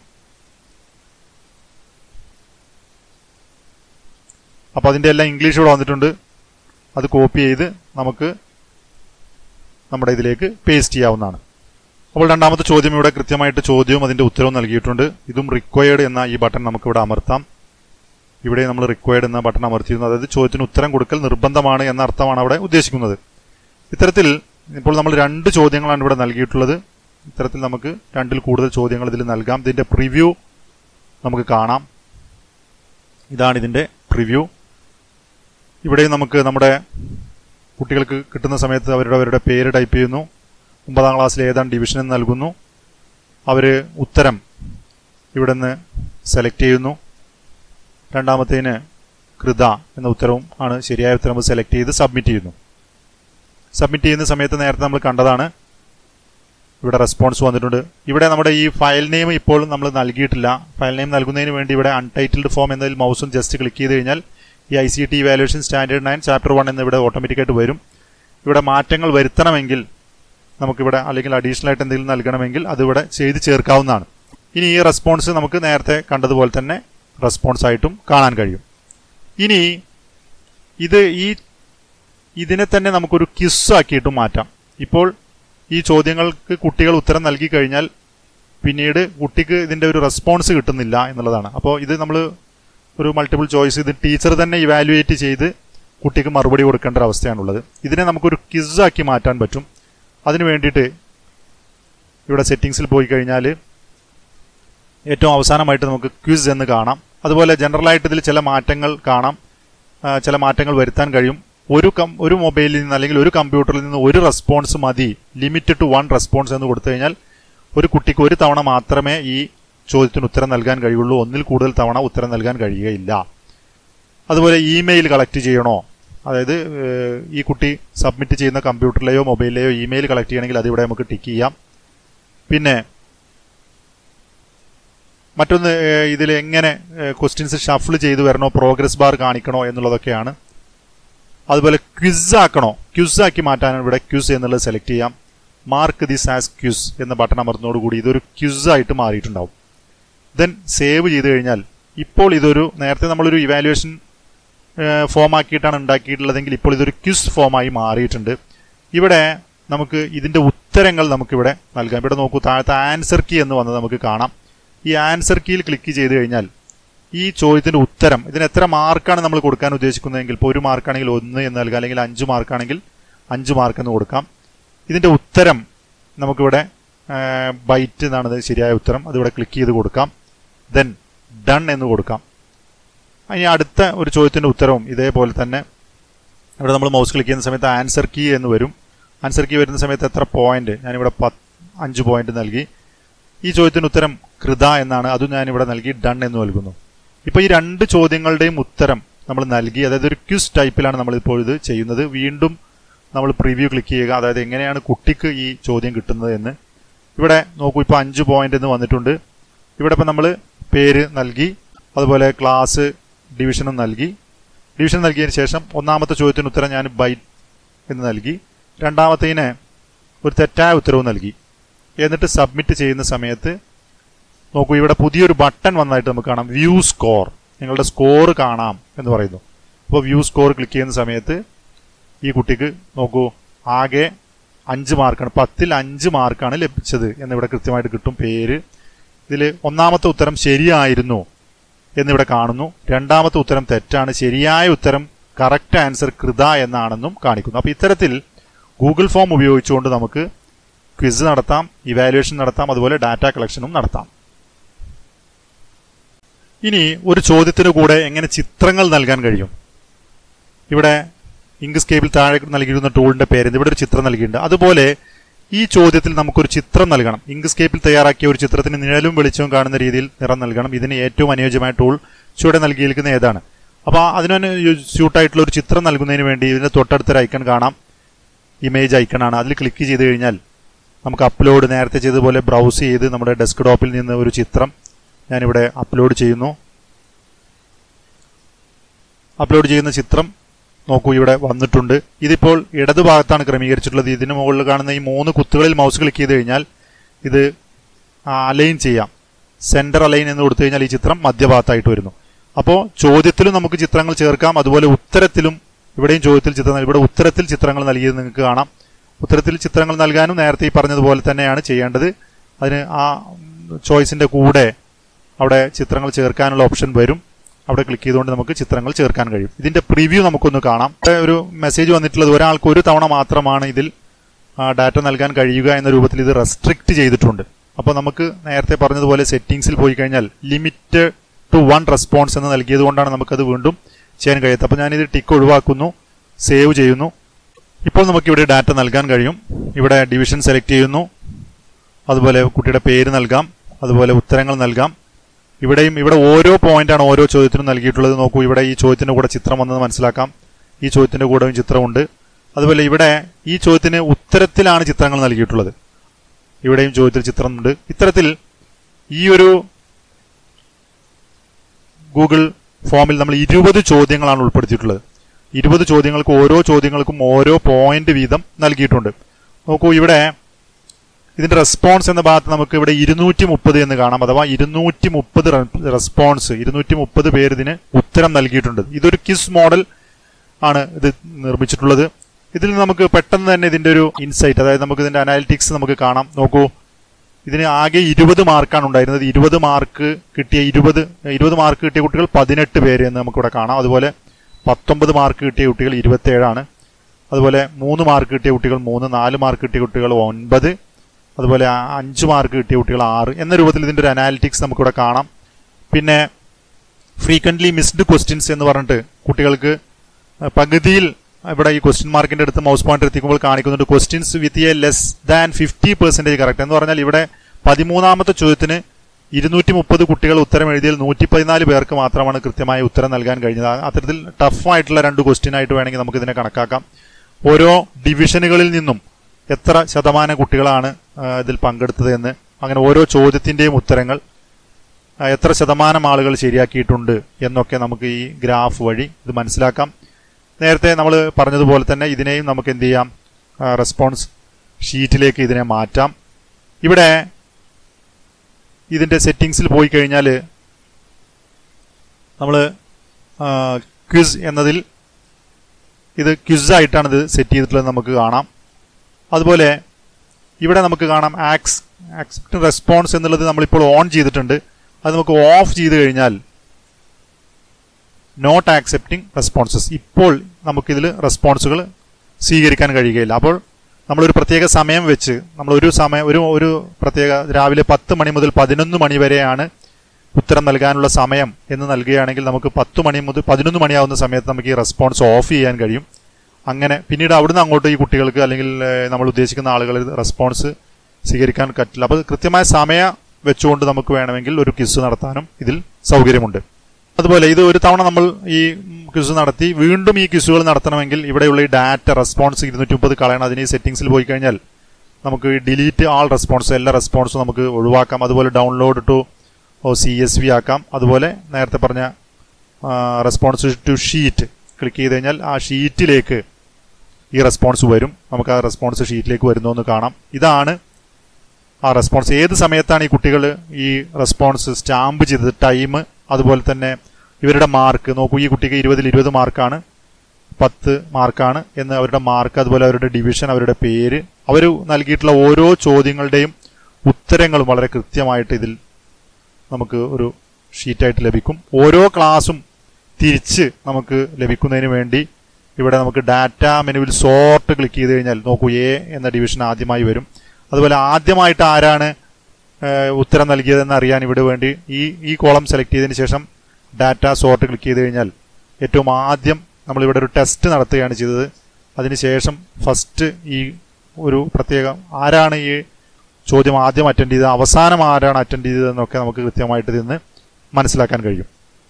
അപ്പോൾ അതിന്റെ എല്ലാം ഇംഗ്ലീഷ് ഇവിടെ വന്നിട്ടുണ്ട്. അത് കോപ്പി ചെയ്ത് നമുക്ക് നമ്മുടെ ഇതിലേക്ക് പേസ്റ്റ് ചെയ്യാവുന്നതാണ്. അപ്പോൾ രണ്ടാമത്തെ ചോദ്യം ഇവിടെ കൃത്യമായിട്ട് ചോദ്യവും അതിന്റെ ഉത്തരവും നൽകിയിട്ടുണ്ട്. ഇതും റിക്വയർഡ് എന്ന ഈ ബട്ടൺ നമുക്ക് ഇവിടെ അമർത്താം. ഇവിടെ നമ്മൾ റിക്വയർഡ് എന്ന ബട്ടൺ അമർത്തിയിരുന്നു. അതായത് ചോദ്യത്തിന് ഉത്തരം കൊടുക്കൽ നിർബന്ധമാണ് എന്ന അർത്ഥമാണ് അവിടെ ഉദ്ദേശിക്കുന്നത്. ഇത്തരത്തിൽ ഇപ്പോൾ നമ്മൾ 2 ചോദ്യങ്ങളാണ് ഇവിടെ നൽകിയിട്ടുള്ളത്. ഇത്തരത്തിൽ നമുക്ക് 2ൽ കൂടുതൽ ചോദ്യങ്ങൾ ഇതിൽ നൽകാം. ഇതിന്റെ പ്രിവ്യൂ നമുക്ക് കാണാം. ഇതാണ് ഇതിന്റെ പ്രിവ്യൂ. ഇവിടെ നമുക്ക് നമ്മുടെ കുട്ടികൾക്ക് കിട്ടുന്ന സമയത്ത് അവരുടെ പേര് ടൈപ്പ് ചെയ്യുന്നു. 9ാം ക്ലാസ്സിൽ ഏതാണ് ഡിവിഷൻ എന്ന് നൽകുന്നു. അവർ ഉത്തരം ഇവിടെ നിന്ന് സെലക്ട് ചെയ്യുന്നു. രണ്ടാമത്തേന് കൃത എന്ന ഉത്തരവും ആണ് ശരിയായ ഉത്തരം സെലക്ട് ചെയ്ത് സബ്മിറ്റ് ചെയ്യുന്നു. സബ്മിറ്റ് ചെയ്യുന്ന സമയത്ത് നേരത്തെ നമ്മൾ കണ്ടതാണ്. ഇവിടെ റെസ്പോൺസ് വന്നിട്ടുണ്ട്. ഇവിടെ നമ്മുടെ ഈ ഫയൽ നെയിം ഇപ്പോഴും നമ്മൾ നൽകിയിട്ടില്ല. ഫയൽ നെയിം നൽകുന്നതിന് വേണ്ടി ഇവിടെ അൺടൈറ്റിൽഡ് ഫോം എന്നതിൽ മൗസും ജസ്റ്റ് ക്ലിക്ക് ചെയ്ത് കഴിഞ്ഞാൽ ഈ ICT ഇവാലുവേഷൻ സ്റ്റാൻഡേർഡ് 9 ചാപ്റ്റർ 1 എന്നിവിടെ ഓട്ടോമാറ്റിക്കായിട്ട് വരും. ഇവിടെ മാറ്റങ്ങൾ വരുത്തണമെങ്കിൽ നമുക്കിവിടെ അല്ലെങ്കിൽ അഡീഷണൽ ആയിട്ട് എന്തെങ്കിലും നൽകണമെങ്കിൽ അതിവിടെ ചെയ്ത് ചേർക്കാവുന്നതാണ്. ഇനി ഈ റെസ്പോൺസ് നമുക്ക് നേരത്തെ കണ്ടതുപോലെ തന്നെ റെസ്പോൺസ് ആയിട്ടും കാണാൻ കഴിയും. ഇനി ഇതിനെ തന്നെ നമുക്കൊരു ക്വിസ് ആക്കിയിട്ടും മാറ്റാം. ഇപ്പോൾ ഈ ചോദ്യങ്ങൾക്ക് കുട്ടികൾ ഉത്തരം നൽകി കഴിഞ്ഞാൽ പിന്നീട് കുട്ടിക്ക് ഇതിന്റെ ഒരു റെസ്പോൺസ് കിട്ടുന്നില്ല എന്നുള്ളതാണ്. അപ്പോൾ ഇത് നമ്മൾ ഒരു മൾട്ടിപ്പിൾ ചോയ്സ് ഇത് ടീച്ചർ തന്നെ ഇവാലുവേറ്റ് ചെയ്ത് കുട്ടിക്ക് മറുപടി കൊടുക്കേണ്ട അവസ്ഥയാണുള്ളത്. ഇതിനെ നമുക്കൊരു ക്വിസ് ആക്കി മാറ്റാൻ പറ്റും. അതിനു വേണ്ടിയിട്ട് ഇവിടെ സെറ്റിംഗ്സിൽ പോയി കഴിഞ്ഞാൽ ഏറ്റവും അവസാനമായിട്ട് നമുക്ക് ക്വിസ് എന്ന് കാണാം. അതുപോലെ ജനറലായിട്ട് ഇതിൽ ചില മാറ്റങ്ങൾ കാണാം, ചില മാറ്റങ്ങൾ വരുത്താൻ കഴിയും. ഒരു മൊബൈലിൽ നിന്ന് അല്ലെങ്കിൽ ഒരു കമ്പ്യൂട്ടറിൽ നിന്ന് ഒരു റെസ്പോൺസ് മതി, ലിമിറ്റ് ടു 1 റെസ്പോൺസ് എന്ന് കൊടുത്തു കഴിഞ്ഞാൽ ഒരു കുട്ടിക്ക് ഒരു തവണ മാത്രമേ ഈ ചോദ്യത്തിന് ഉത്തരം നൽകാൻ കഴിയുള്ളൂ. 1ൽ കൂടുതൽ തവണ ഉത്തരം നൽകാൻ കഴിയുകയില്ല. അതുപോലെ ഇമെയിൽ കളക്ട് ചെയ്യണോ, അതായത് ഈ കുട്ടി സബ്മിറ്റ് ചെയ്യുന്ന കമ്പ്യൂട്ടറിലെയോ മൊബൈലിലെയോ ഇമെയിൽ കളക്ട് ചെയ്യണമെങ്കിൽ അതിവിടെ നമുക്ക് ടിക്ക് ചെയ്യാം. പിന്നെ മറ്റൊന്ന് ഇതിൽ എങ്ങനെ ക്വസ്റ്റ്യൻസ് ഷഫിൾ ചെയ്ത് വരണോ, പ്രോഗ്രസ് ബാർ കാണിക്കണോ എന്നുള്ളതൊക്കെയാണ്. അതുപോലെ ക്വിസ് ആക്കണോ, ക്വിസ് ആക്കി മാറ്റാനാണ് ഇവിടെ ക്വിസ് എന്നുള്ളത് സെലക്ട് ചെയ്യാം. മാർക്ക് ദിസ് ആസ് ക്വിസ് എന്ന ബട്ടൺ അമർത്തുന്നതോടുകൂടി ഇതൊരു ക്വിസ് ആയിട്ട് മാറിയിട്ടുണ്ടാവും. ദെൻ സേവ് ചെയ്ത് കഴിഞ്ഞാൽ ഇപ്പോൾ ഇതൊരു നേരത്തെ നമ്മളൊരു ഇവാലുവേഷൻ ഫോം ആക്കിയിട്ടാണ് ഉണ്ടാക്കിയിട്ടുള്ളതെങ്കിൽ ഇപ്പോൾ ഇതൊരു ക്വിസ് ഫോമായി മാറിയിട്ടുണ്ട്. ഇവിടെ നമുക്ക് ഇതിൻ്റെ ഉത്തരങ്ങൾ നമുക്കിവിടെ നൽകാം. ഇവിടെ നോക്കൂ, താഴത്തെ ആൻസർ കീ എന്ന് വന്നത് നമുക്ക് കാണാം. ഈ ആൻസർ കീയിൽ ക്ലിക്ക് ചെയ്ത് കഴിഞ്ഞാൽ ഈ ചോദ്യത്തിൻ്റെ ഉത്തരം, ഇതിന് എത്ര മാർക്കാണ് നമ്മൾ കൊടുക്കാൻ ഉദ്ദേശിക്കുന്നതെങ്കിൽ, ഇപ്പോൾ 1 മാർക്കാണെങ്കിൽ 1 എന്ന് നൽകാം, അല്ലെങ്കിൽ 5 മാർക്കാണെങ്കിൽ 5 മാർക്ക് എന്ന് കൊടുക്കാം. ഇതിൻ്റെ ഉത്തരം നമുക്കിവിടെ ബൈറ്റ് എന്നാണ് ശരിയായ ഉത്തരം, അതിവിടെ ക്ലിക്ക് ചെയ്ത് കൊടുക്കാം. ദെൻ ഡൺ എന്ന് കൊടുക്കാം. ഇനി അടുത്ത ഒരു ചോദ്യത്തിൻ്റെ ഉത്തരവും ഇതേപോലെ തന്നെ ഇവിടെ നമ്മൾ മൗസ് ക്ലിക്ക് ചെയ്യുന്ന സമയത്ത് ആൻസർ കീ എന്ന് വരും. ആൻസർ കീ വരുന്ന സമയത്ത് എത്ര പോയിന്റ്, ഞാനിവിടെ 5 പോയിന്റ് നൽകി. ഈ ചോദ്യത്തിന് ഉത്തരം കൃത എന്നാണ്, അതും ഞാനിവിടെ നൽകി ഡൺ എന്ന് നൽകുന്നു. ഇപ്പോൾ ഈ 2 ചോദ്യങ്ങളുടെയും ഉത്തരം നമ്മൾ നൽകി, അതായത് ഒരു ക്വിസ് ടൈപ്പിലാണ് നമ്മളിപ്പോൾ ഇത് ചെയ്യുന്നത്. വീണ്ടും നമ്മൾ പ്രിവ്യൂ ക്ലിക്ക് ചെയ്യുക, അതായത് എങ്ങനെയാണ് കുട്ടിക്ക് ഈ ചോദ്യം കിട്ടുന്നത് എന്ന്. ഇവിടെ നോക്കൂ, ഇപ്പോൾ 5 പോയിന്റ് എന്ന് വന്നിട്ടുണ്ട്. ഇവിടെ ഇപ്പം നമ്മൾ പേര് നൽകി, അതുപോലെ ക്ലാസ് ഡിവിഷനും നൽകി. ഡിവിഷൻ നൽകിയതിന് ശേഷം ഒന്നാമത്തെ ചോദ്യത്തിന് ഉത്തരം ഞാൻ ബൈറ്റ് എന്ന് നൽകി, രണ്ടാമത്തേന് ഒരു തെറ്റായ ഉത്തരവും നൽകി. എന്നിട്ട് സബ്മിറ്റ് ചെയ്യുന്ന സമയത്ത് നോക്കൂ, ഇവിടെ പുതിയൊരു ബട്ടൺ വന്നതായിട്ട് നമുക്ക് കാണാം, വ്യൂ സ്കോർ, നിങ്ങളുടെ സ്കോർ കാണാം എന്ന് പറയുന്നു. അപ്പോൾ വ്യൂ സ്കോർ ക്ലിക്ക് ചെയ്യുന്ന സമയത്ത് ഈ കുട്ടിക്ക് നോക്കൂ ആകെ 5 മാർക്കാണ്, 10ൽ 5 മാർക്കാണ് ലഭിച്ചത് എന്നിവിടെ കൃത്യമായിട്ട് കിട്ടും. പേര് ഇതിൽ ഒന്നാമത്തെ ഉത്തരം ശരിയായിരുന്നു എന്നിവിടെ കാണുന്നു, രണ്ടാമത്തെ ഉത്തരം തെറ്റാണ്, ശരിയായ ഉത്തരം കറക്റ്റ് ആൻസർ കൃത എന്നാണെന്നും കാണിക്കുന്നു. അപ്പോൾ ഇത്തരത്തിൽ ഗൂഗിൾ ഫോം ഉപയോഗിച്ചുകൊണ്ട് നമുക്ക് ക്വിസ് നടത്താം, ഇവാലുവേഷൻ നടത്താം, അതുപോലെ ഡാറ്റ കളക്ഷനും നടത്താം. ഇനി ഒരു ചോദ്യത്തിന് കൂടെ എങ്ങനെ ചിത്രങ്ങൾ നൽകാൻ കഴിയും. ഇവിടെ ഇങ്ക്സ്കേപ്പിൽ താഴെ നൽകിയിരുന്ന ടൂളിന്റെ പേര്, ഇവിടെ ഒരു ചിത്രം നൽകിയിട്ടുണ്ട്. അതുപോലെ ഈ ചോദ്യത്തിൽ നമുക്കൊരു ചിത്രം നൽകണം. ഇങ്ക്സ്കേപ്പിൽ തയ്യാറാക്കിയ ഒരു ചിത്രത്തിന് നിഴലും വെളിച്ചവും കാണുന്ന രീതിയിൽ നിറം നൽകണം. ഇതിന് ഏറ്റവും അനുയോജ്യമായ ടൂൾ ചുവടെ നൽകിയിരിക്കുന്ന ഏതാണ്? അപ്പോൾ അതിന് സ്യൂട്ടായിട്ടുള്ള ഒരു ചിത്രം നൽകുന്നതിന് വേണ്ടി ഇതിന്റെ തൊട്ടടുത്തൊരു ഐക്കൺ കാണാം, ഇമേജ് ഐക്കണാണ്. അതിൽ ക്ലിക്ക് ചെയ്ത് കഴിഞ്ഞാൽ നമുക്ക് അപ്ലോഡ്, നേരത്തെ ചെയ്തതുപോലെ ബ്രൗസ് ചെയ്ത് നമ്മുടെ ഡെസ്ക്ടോപ്പിൽ നിന്ന് ഒരു ചിത്രം ഞാനിവിടെ അപ്ലോഡ് ചെയ്യുന്നു. അപ്ലോഡ് ചെയ്യുന്ന ചിത്രം നോക്കൂ ഇവിടെ വന്നിട്ടുണ്ട്. ഇതിപ്പോൾ ഇടതുഭാഗത്താണ് ക്രമീകരിച്ചിട്ടുള്ളത്. ഇതിന് മുകളിൽ കാണുന്ന ഈ 3 കുത്തുകളിൽ മൗസ് ക്ലിക്ക് ചെയ്ത് കഴിഞ്ഞാൽ ഇത് അലൈൻ ചെയ്യാം. സെന്റർ അലൈൻ എന്ന് കൊടുത്തു കഴിഞ്ഞാൽ ഈ ചിത്രം മധ്യഭാഗത്തായിട്ട് വരുന്നു. അപ്പോൾ ചോദ്യത്തിലും നമുക്ക് ചിത്രങ്ങൾ ചേർക്കാം, അതുപോലെ ഉത്തരത്തിലും, ഇവിടെയും ചോദ്യത്തിൽ ചിത്രങ്ങൾ, ഇവിടെ ഉത്തരത്തിൽ ചിത്രങ്ങൾ നൽകിയത് നിങ്ങൾക്ക് കാണാം. ഉത്തരത്തിൽ ചിത്രങ്ങൾ നൽകാനും നേരത്തെ ഈ പറഞ്ഞതുപോലെ തന്നെയാണ് ചെയ്യേണ്ടത്. അതിന് ആ ചോയ്സിന്റെ കൂടെ അവിടെ ചിത്രങ്ങൾ ചേർക്കാനുള്ള ഓപ്ഷൻ വരും. അവിടെ ക്ലിക്ക് ചെയ്തുകൊണ്ട് നമുക്ക് ചിത്രങ്ങൾ ചേർക്കാൻ കഴിയും. ഇതിന്റെ പ്രിവ്യൂ നമുക്കൊന്ന് കാണാം. ഇവിടെ ഒരു മെസ്സേജ് വന്നിട്ടുള്ളത്, ഒരാൾക്ക് ഒരു തവണ മാത്രമാണ് ഇതിൽ ഡാറ്റ നൽകാൻ കഴിയുക എന്ന രൂപത്തിൽ ഇത് റെസ്ട്രിക്റ്റ് ചെയ്തിട്ടുണ്ട്. അപ്പോൾ നമുക്ക് നേരത്തെ പറഞ്ഞതുപോലെ സെറ്റിംഗ്സിൽ പോയി കഴിഞ്ഞാൽ ലിമിറ്റ് ടു 1 റെസ്പോൺസ് എന്ന് നൽകിയത് കൊണ്ടാണ് നമുക്കത് വീണ്ടും ചെയ്യാൻ കഴിയാത്തത്. അപ്പോൾ ഞാനിത് ടിക്ക് ഒഴിവാക്കുന്നു, സേവ് ചെയ്യുന്നു. ഇപ്പോൾ നമുക്കിവിടെ ഡാറ്റ നൽകാൻ കഴിയും. ഇവിടെ ഡിവിഷൻ സെലക്ട് ചെയ്യുന്നു, അതുപോലെ കുട്ടിയുടെ പേര് നൽകാം, അതുപോലെ ഉത്തരങ്ങൾ നൽകാം. ഇവിടെ ഓരോ പോയിന്റാണ് ഓരോ ചോദ്യത്തിനും നൽകിയിട്ടുള്ളത്. നോക്കൂ, ഇവിടെ ഈ ചോദ്യത്തിന്റെ കൂടെ ചിത്രം വന്നത് മനസ്സിലാക്കാം. ഈ ചോദ്യത്തിന്റെ കൂടെയും ചിത്രമുണ്ട്. അതുപോലെ ഇവിടെ ഈ ചോദ്യത്തിന് ഉത്തരത്തിലാണ് ചിത്രങ്ങൾ നൽകിയിട്ടുള്ളത്. ഇവിടെയും ചോദ്യത്തിൽ ചിത്രമുണ്ട്. ഇത്തരത്തിൽ ഈ ഒരു ഗൂഗിൾ ഫോമിൽ നമ്മൾ 20 ചോദ്യങ്ങളാണ് ഉൾപ്പെടുത്തിയിട്ടുള്ളത്. 20 ചോദ്യങ്ങൾക്ക് ഓരോ ചോദ്യങ്ങൾക്കും ഓരോ പോയിന്റ് വീതം നൽകിയിട്ടുണ്ട്. നോക്കൂ, ഇവിടെ ഇതിന്റെ റെസ്പോൺസ് എന്ന ഭാഗത്ത് നമുക്ക് ഇവിടെ 230 എന്ന് കാണാം. അഥവാ 230 റെസ്പോൺസ്, 230 പേര് ഇതിന് ഉത്തരം നൽകിയിട്ടുണ്ട്. ഇതൊരു ക്വിസ് മോഡൽ ആണ് ഇത് നിർമ്മിച്ചിട്ടുള്ളത്. ഇതിൽ നമുക്ക് പെട്ടെന്ന് തന്നെ ഇതിന്റെ ഒരു ഇൻസൈറ്റ്, അതായത് നമുക്ക് ഇതിന്റെ അനാലിറ്റിക്സ് നമുക്ക് കാണാം. നോക്കൂ, ഇതിന് ആകെ 20 മാർക്കാണ് ഉണ്ടായിരുന്നത്. 20 മാർക്ക് കിട്ടിയ കുട്ടികൾ 18 പേര് എന്ന് നമുക്കിവിടെ കാണാം. അതുപോലെ 19 മാർക്ക് കിട്ടിയ കുട്ടികൾ 27 അതുപോലെ 3 മാർക്ക് കിട്ടിയ കുട്ടികൾ 3, 4 മാർക്ക് കിട്ടിയ കുട്ടികൾ 9, അതുപോലെ 5 മാർക്ക് കിട്ടിയ കുട്ടികൾ 6 എന്ന രൂപത്തിൽ ഇതിന്റെ ഒരു അനാലിറ്റിക്സ് നമുക്കിവിടെ കാണാം. പിന്നെ ഫ്രീക്വന്റ്ലി മിസ്ഡ് ക്വസ്റ്റ്യൻസ് എന്ന് പറഞ്ഞിട്ട് കുട്ടികൾക്ക് പകുതിയിൽ ഇവിടെ ഈ ക്വസ്റ്റ്യൻ മാർക്കിന്റെ അടുത്ത് മൗസ് പോയിന്റർ എത്തിക്കുമ്പോൾ കാണിക്കുന്നുണ്ട് questions with a less than 50% correct എന്ന് പറഞ്ഞാൽ ഇവിടെ 13ാമത്തെ ചോദ്യത്തിന് 230 കുട്ടികൾ ഉത്തരം എഴുതിയാൽ 114 പേർക്ക് മാത്രമാണ് കൃത്യമായ ഉത്തരം നൽകാൻ കഴിഞ്ഞത്. അത്തരത്തിൽ ടഫായിട്ടുള്ള 2 ക്വസ്റ്റ്യൻ ആയിട്ട് വേണമെങ്കിൽ നമുക്ക് ഇതിനെ കണക്കാക്കാം. ഓരോ ഡിവിഷനുകളിൽ നിന്നും എത്ര ശതമാനം കുട്ടികളാണ് ഇതിൽ പങ്കെടുത്തത് എന്ന്, അങ്ങനെ ഓരോ ചോദ്യത്തിന്റെയും ഉത്തരങ്ങൾ എത്ര ശതമാനം ആളുകൾ ശരിയാക്കിയിട്ടുണ്ട് എന്നൊക്കെ നമുക്ക് ഈ ഗ്രാഫ് വഴി ഇത് മനസ്സിലാക്കാം. നേരത്തെ നമ്മൾ പറഞ്ഞതുപോലെ തന്നെ ഇതിനെയും നമുക്ക് എന്ത് ചെയ്യാം, റെസ്പോൺസ് ഷീറ്റിലേക്ക് ഇതിനെ മാറ്റാം. ഇവിടെ ഇതിൻ്റെ സെറ്റിങ്സിൽ പോയി കഴിഞ്ഞാൽ നമ്മൾ ക്വിസ് എന്നതിൽ ഇത് ക്വിസായിട്ടാണ് ഇത് സെറ്റ് ചെയ്തിട്ടുള്ളത് നമുക്ക് കാണാം. അതുപോലെ ഇവിടെ നമുക്ക് കാണാം ആക്സെപ്റ്റ് റെസ്പോൺസ് എന്നുള്ളത് നമ്മളിപ്പോൾ ഓൺ ചെയ്തിട്ടുണ്ട്. അത് നമുക്ക് ഓഫ് ചെയ്ത് കഴിഞ്ഞാൽ നോട്ട് ആക്സെപ്റ്റിംഗ് റെസ്പോൺസസ്, ഇപ്പോൾ നമുക്കിതിൽ റെസ്പോൺസുകൾ സ്വീകരിക്കാൻ കഴിയുകയില്ല. അപ്പോൾ നമ്മളൊരു പ്രത്യേക സമയം വെച്ച് നമ്മൾ ഒരു പ്രത്യേക രാവിലെ 10 മണി മുതൽ 11 മണി വരെയാണ് ഉത്തരം നൽകാനുള്ള സമയം എന്ന് നൽകുകയാണെങ്കിൽ നമുക്ക് 10 മണി മുതൽ 11 മണിയാവുന്ന സമയത്ത് നമുക്ക് ഈ റെസ്പോൺസ് ഓഫ് ചെയ്യാൻ കഴിയും. അങ്ങനെ പിന്നീട് അവിടുന്ന് അങ്ങോട്ട് ഈ കുട്ടികൾക്ക് അല്ലെങ്കിൽ നമ്മൾ ഉദ്ദേശിക്കുന്ന ആളുകൾ റെസ്പോൺസ് സ്വീകരിക്കാൻ പറ്റില്ല. അപ്പോൾ കൃത്യമായ സമയം വെച്ചുകൊണ്ട് നമുക്ക് വേണമെങ്കിൽ ഒരു ക്വിസ് നടത്താനും ഇതിൽ സൗകര്യമുണ്ട്. അതുപോലെ ഇത് ഒരു തവണ നമ്മൾ ഈ ക്വിസ് നടത്തി വീണ്ടും ഈ ക്വിസുകൾ നടത്തണമെങ്കിൽ ഇവിടെയുള്ള ഈ ഡാറ്റ റെസ്പോൺസ് 230 കളയണം. അതിന് ഈ സെറ്റിംഗ്സിൽ പോയി കഴിഞ്ഞാൽ നമുക്ക് ഡിലീറ്റ് ആൾ റെസ്പോൺസ്, എല്ലാ റെസ്പോൺസും നമുക്ക് ഒഴിവാക്കാം. അതുപോലെ ഡൗൺലോഡ് ടു CSV ആക്കാം. അതുപോലെ നേരത്തെ പറഞ്ഞ റെസ്പോൺസ് ടു ഷീറ്റ് ക്ലിക്ക് ചെയ്ത് കഴിഞ്ഞാൽ ആ ഷീറ്റിലേക്ക് ഈ റെസ്പോൺസ് വരും. നമുക്ക് ആ റെസ്പോൺസ് ഷീറ്റിലേക്ക് വരുന്നു എന്ന് കാണാം. ഇതാണ് ആ റെസ്പോൺസ്. ഏത് സമയത്താണ് ഈ കുട്ടികൾ ഈ റെസ്പോൺസ് സ്റ്റാമ്പ് ചെയ്തത്, ടൈം, അതുപോലെ തന്നെ ഇവരുടെ മാർക്ക് നോക്കൂ. ഈ കുട്ടിക്ക് 20ൽ 20 മാർക്കാണ്, 10 മാർക്കാണ് എന്ന് അവരുടെ മാർക്ക്, അതുപോലെ അവരുടെ ഡിവിഷൻ, അവരുടെ പേര്, അവർ നൽകിയിട്ടുള്ള ഓരോ ചോദ്യങ്ങളുടെയും ഉത്തരങ്ങളും വളരെ കൃത്യമായിട്ട് ഇതിൽ നമുക്ക് ഒരു ഷീറ്റായിട്ട് ലഭിക്കും. ഓരോ ക്ലാസ്സും തിരിച്ച് നമുക്ക് ലഭിക്കുന്നതിന് വേണ്ടി ഇവിടെ നമുക്ക് ഡാറ്റ മെനുവിൽ സോർട്ട് ക്ലിക്ക് ചെയ്ത് കഴിഞ്ഞാൽ നോക്കൂ, എ എന്ന ഡിവിഷൻ ആദ്യമായി വരും. അതുപോലെ ആദ്യമായിട്ട് ആരാണ് ഉത്തരം നൽകിയതെന്ന് അറിയാൻ ഇവിടെ വേണ്ടി ഈ കോളം സെലക്ട് ചെയ്തതിന് ശേഷം ഡാറ്റ സോർട്ട് ക്ലിക്ക് ചെയ്ത് കഴിഞ്ഞാൽ ഏറ്റവും ആദ്യം നമ്മളിവിടെ ഒരു ടെസ്റ്റ് നടത്തുകയാണ് ചെയ്തത്. അതിനുശേഷം ഫസ്റ്റ് ഈ ഒരു പ്രത്യേകം ആരാണ് ഈ ചോദ്യം ആദ്യം അറ്റൻഡ് ചെയ്തത്, അവസാനം ആരാണ് അറ്റൻഡ് ചെയ്തതെന്നൊക്കെ നമുക്ക് കൃത്യമായിട്ട് ഇതിന്ന് മനസ്സിലാക്കാൻ കഴിയും.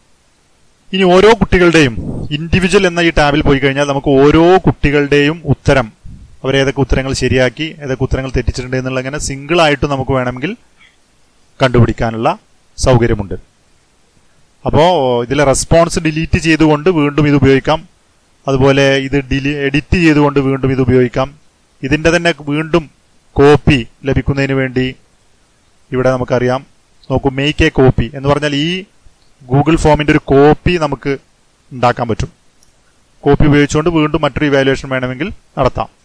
ഇനി ഓരോ കുട്ടികളുടെയും ഇൻഡിവിജ്വൽ എന്ന ഈ ടാബിൽ പോയി കഴിഞ്ഞാൽ നമുക്ക് ഓരോ കുട്ടികളുടെയും ഉത്തരം, അവരേതൊക്കെ ഉത്തരങ്ങൾ ശരിയാക്കി ഏതൊക്കെ ഉത്തരങ്ങൾ തെറ്റിച്ചിട്ടുണ്ട് എന്നുള്ള ഇങ്ങനെ സിംഗിളായിട്ട് നമുക്ക് വേണമെങ്കിൽ കണ്ടുപിടിക്കാനുള്ള സൗകര്യമുണ്ട്. അപ്പോൾ ഇതിലെ റെസ്പോൺസ് ഡിലീറ്റ് ചെയ്തുകൊണ്ട് വീണ്ടും ഇത് ഉപയോഗിക്കാം. അതുപോലെ ഇത് എഡിറ്റ് ചെയ്തുകൊണ്ട് വീണ്ടും ഇത് ഉപയോഗിക്കാം. ഇതിൻ്റെ തന്നെ വീണ്ടും കോപ്പി ലഭിക്കുന്നതിന് വേണ്ടി ഇവിടെ നമുക്കറിയാം, നോക്കൂ, മേക്ക് എ കോപ്പി എന്ന് പറഞ്ഞാൽ ഈ ഗൂഗിൾ ഫോമിൻ്റെ ഒരു കോപ്പി നമുക്ക് ഉണ്ടാക്കാൻ പറ്റും. കോപ്പി ഉപയോഗിച്ചുകൊണ്ട് വീണ്ടും മറ്റൊരു ഇവാലുവേഷൻ വേണമെങ്കിൽ നടത്താം.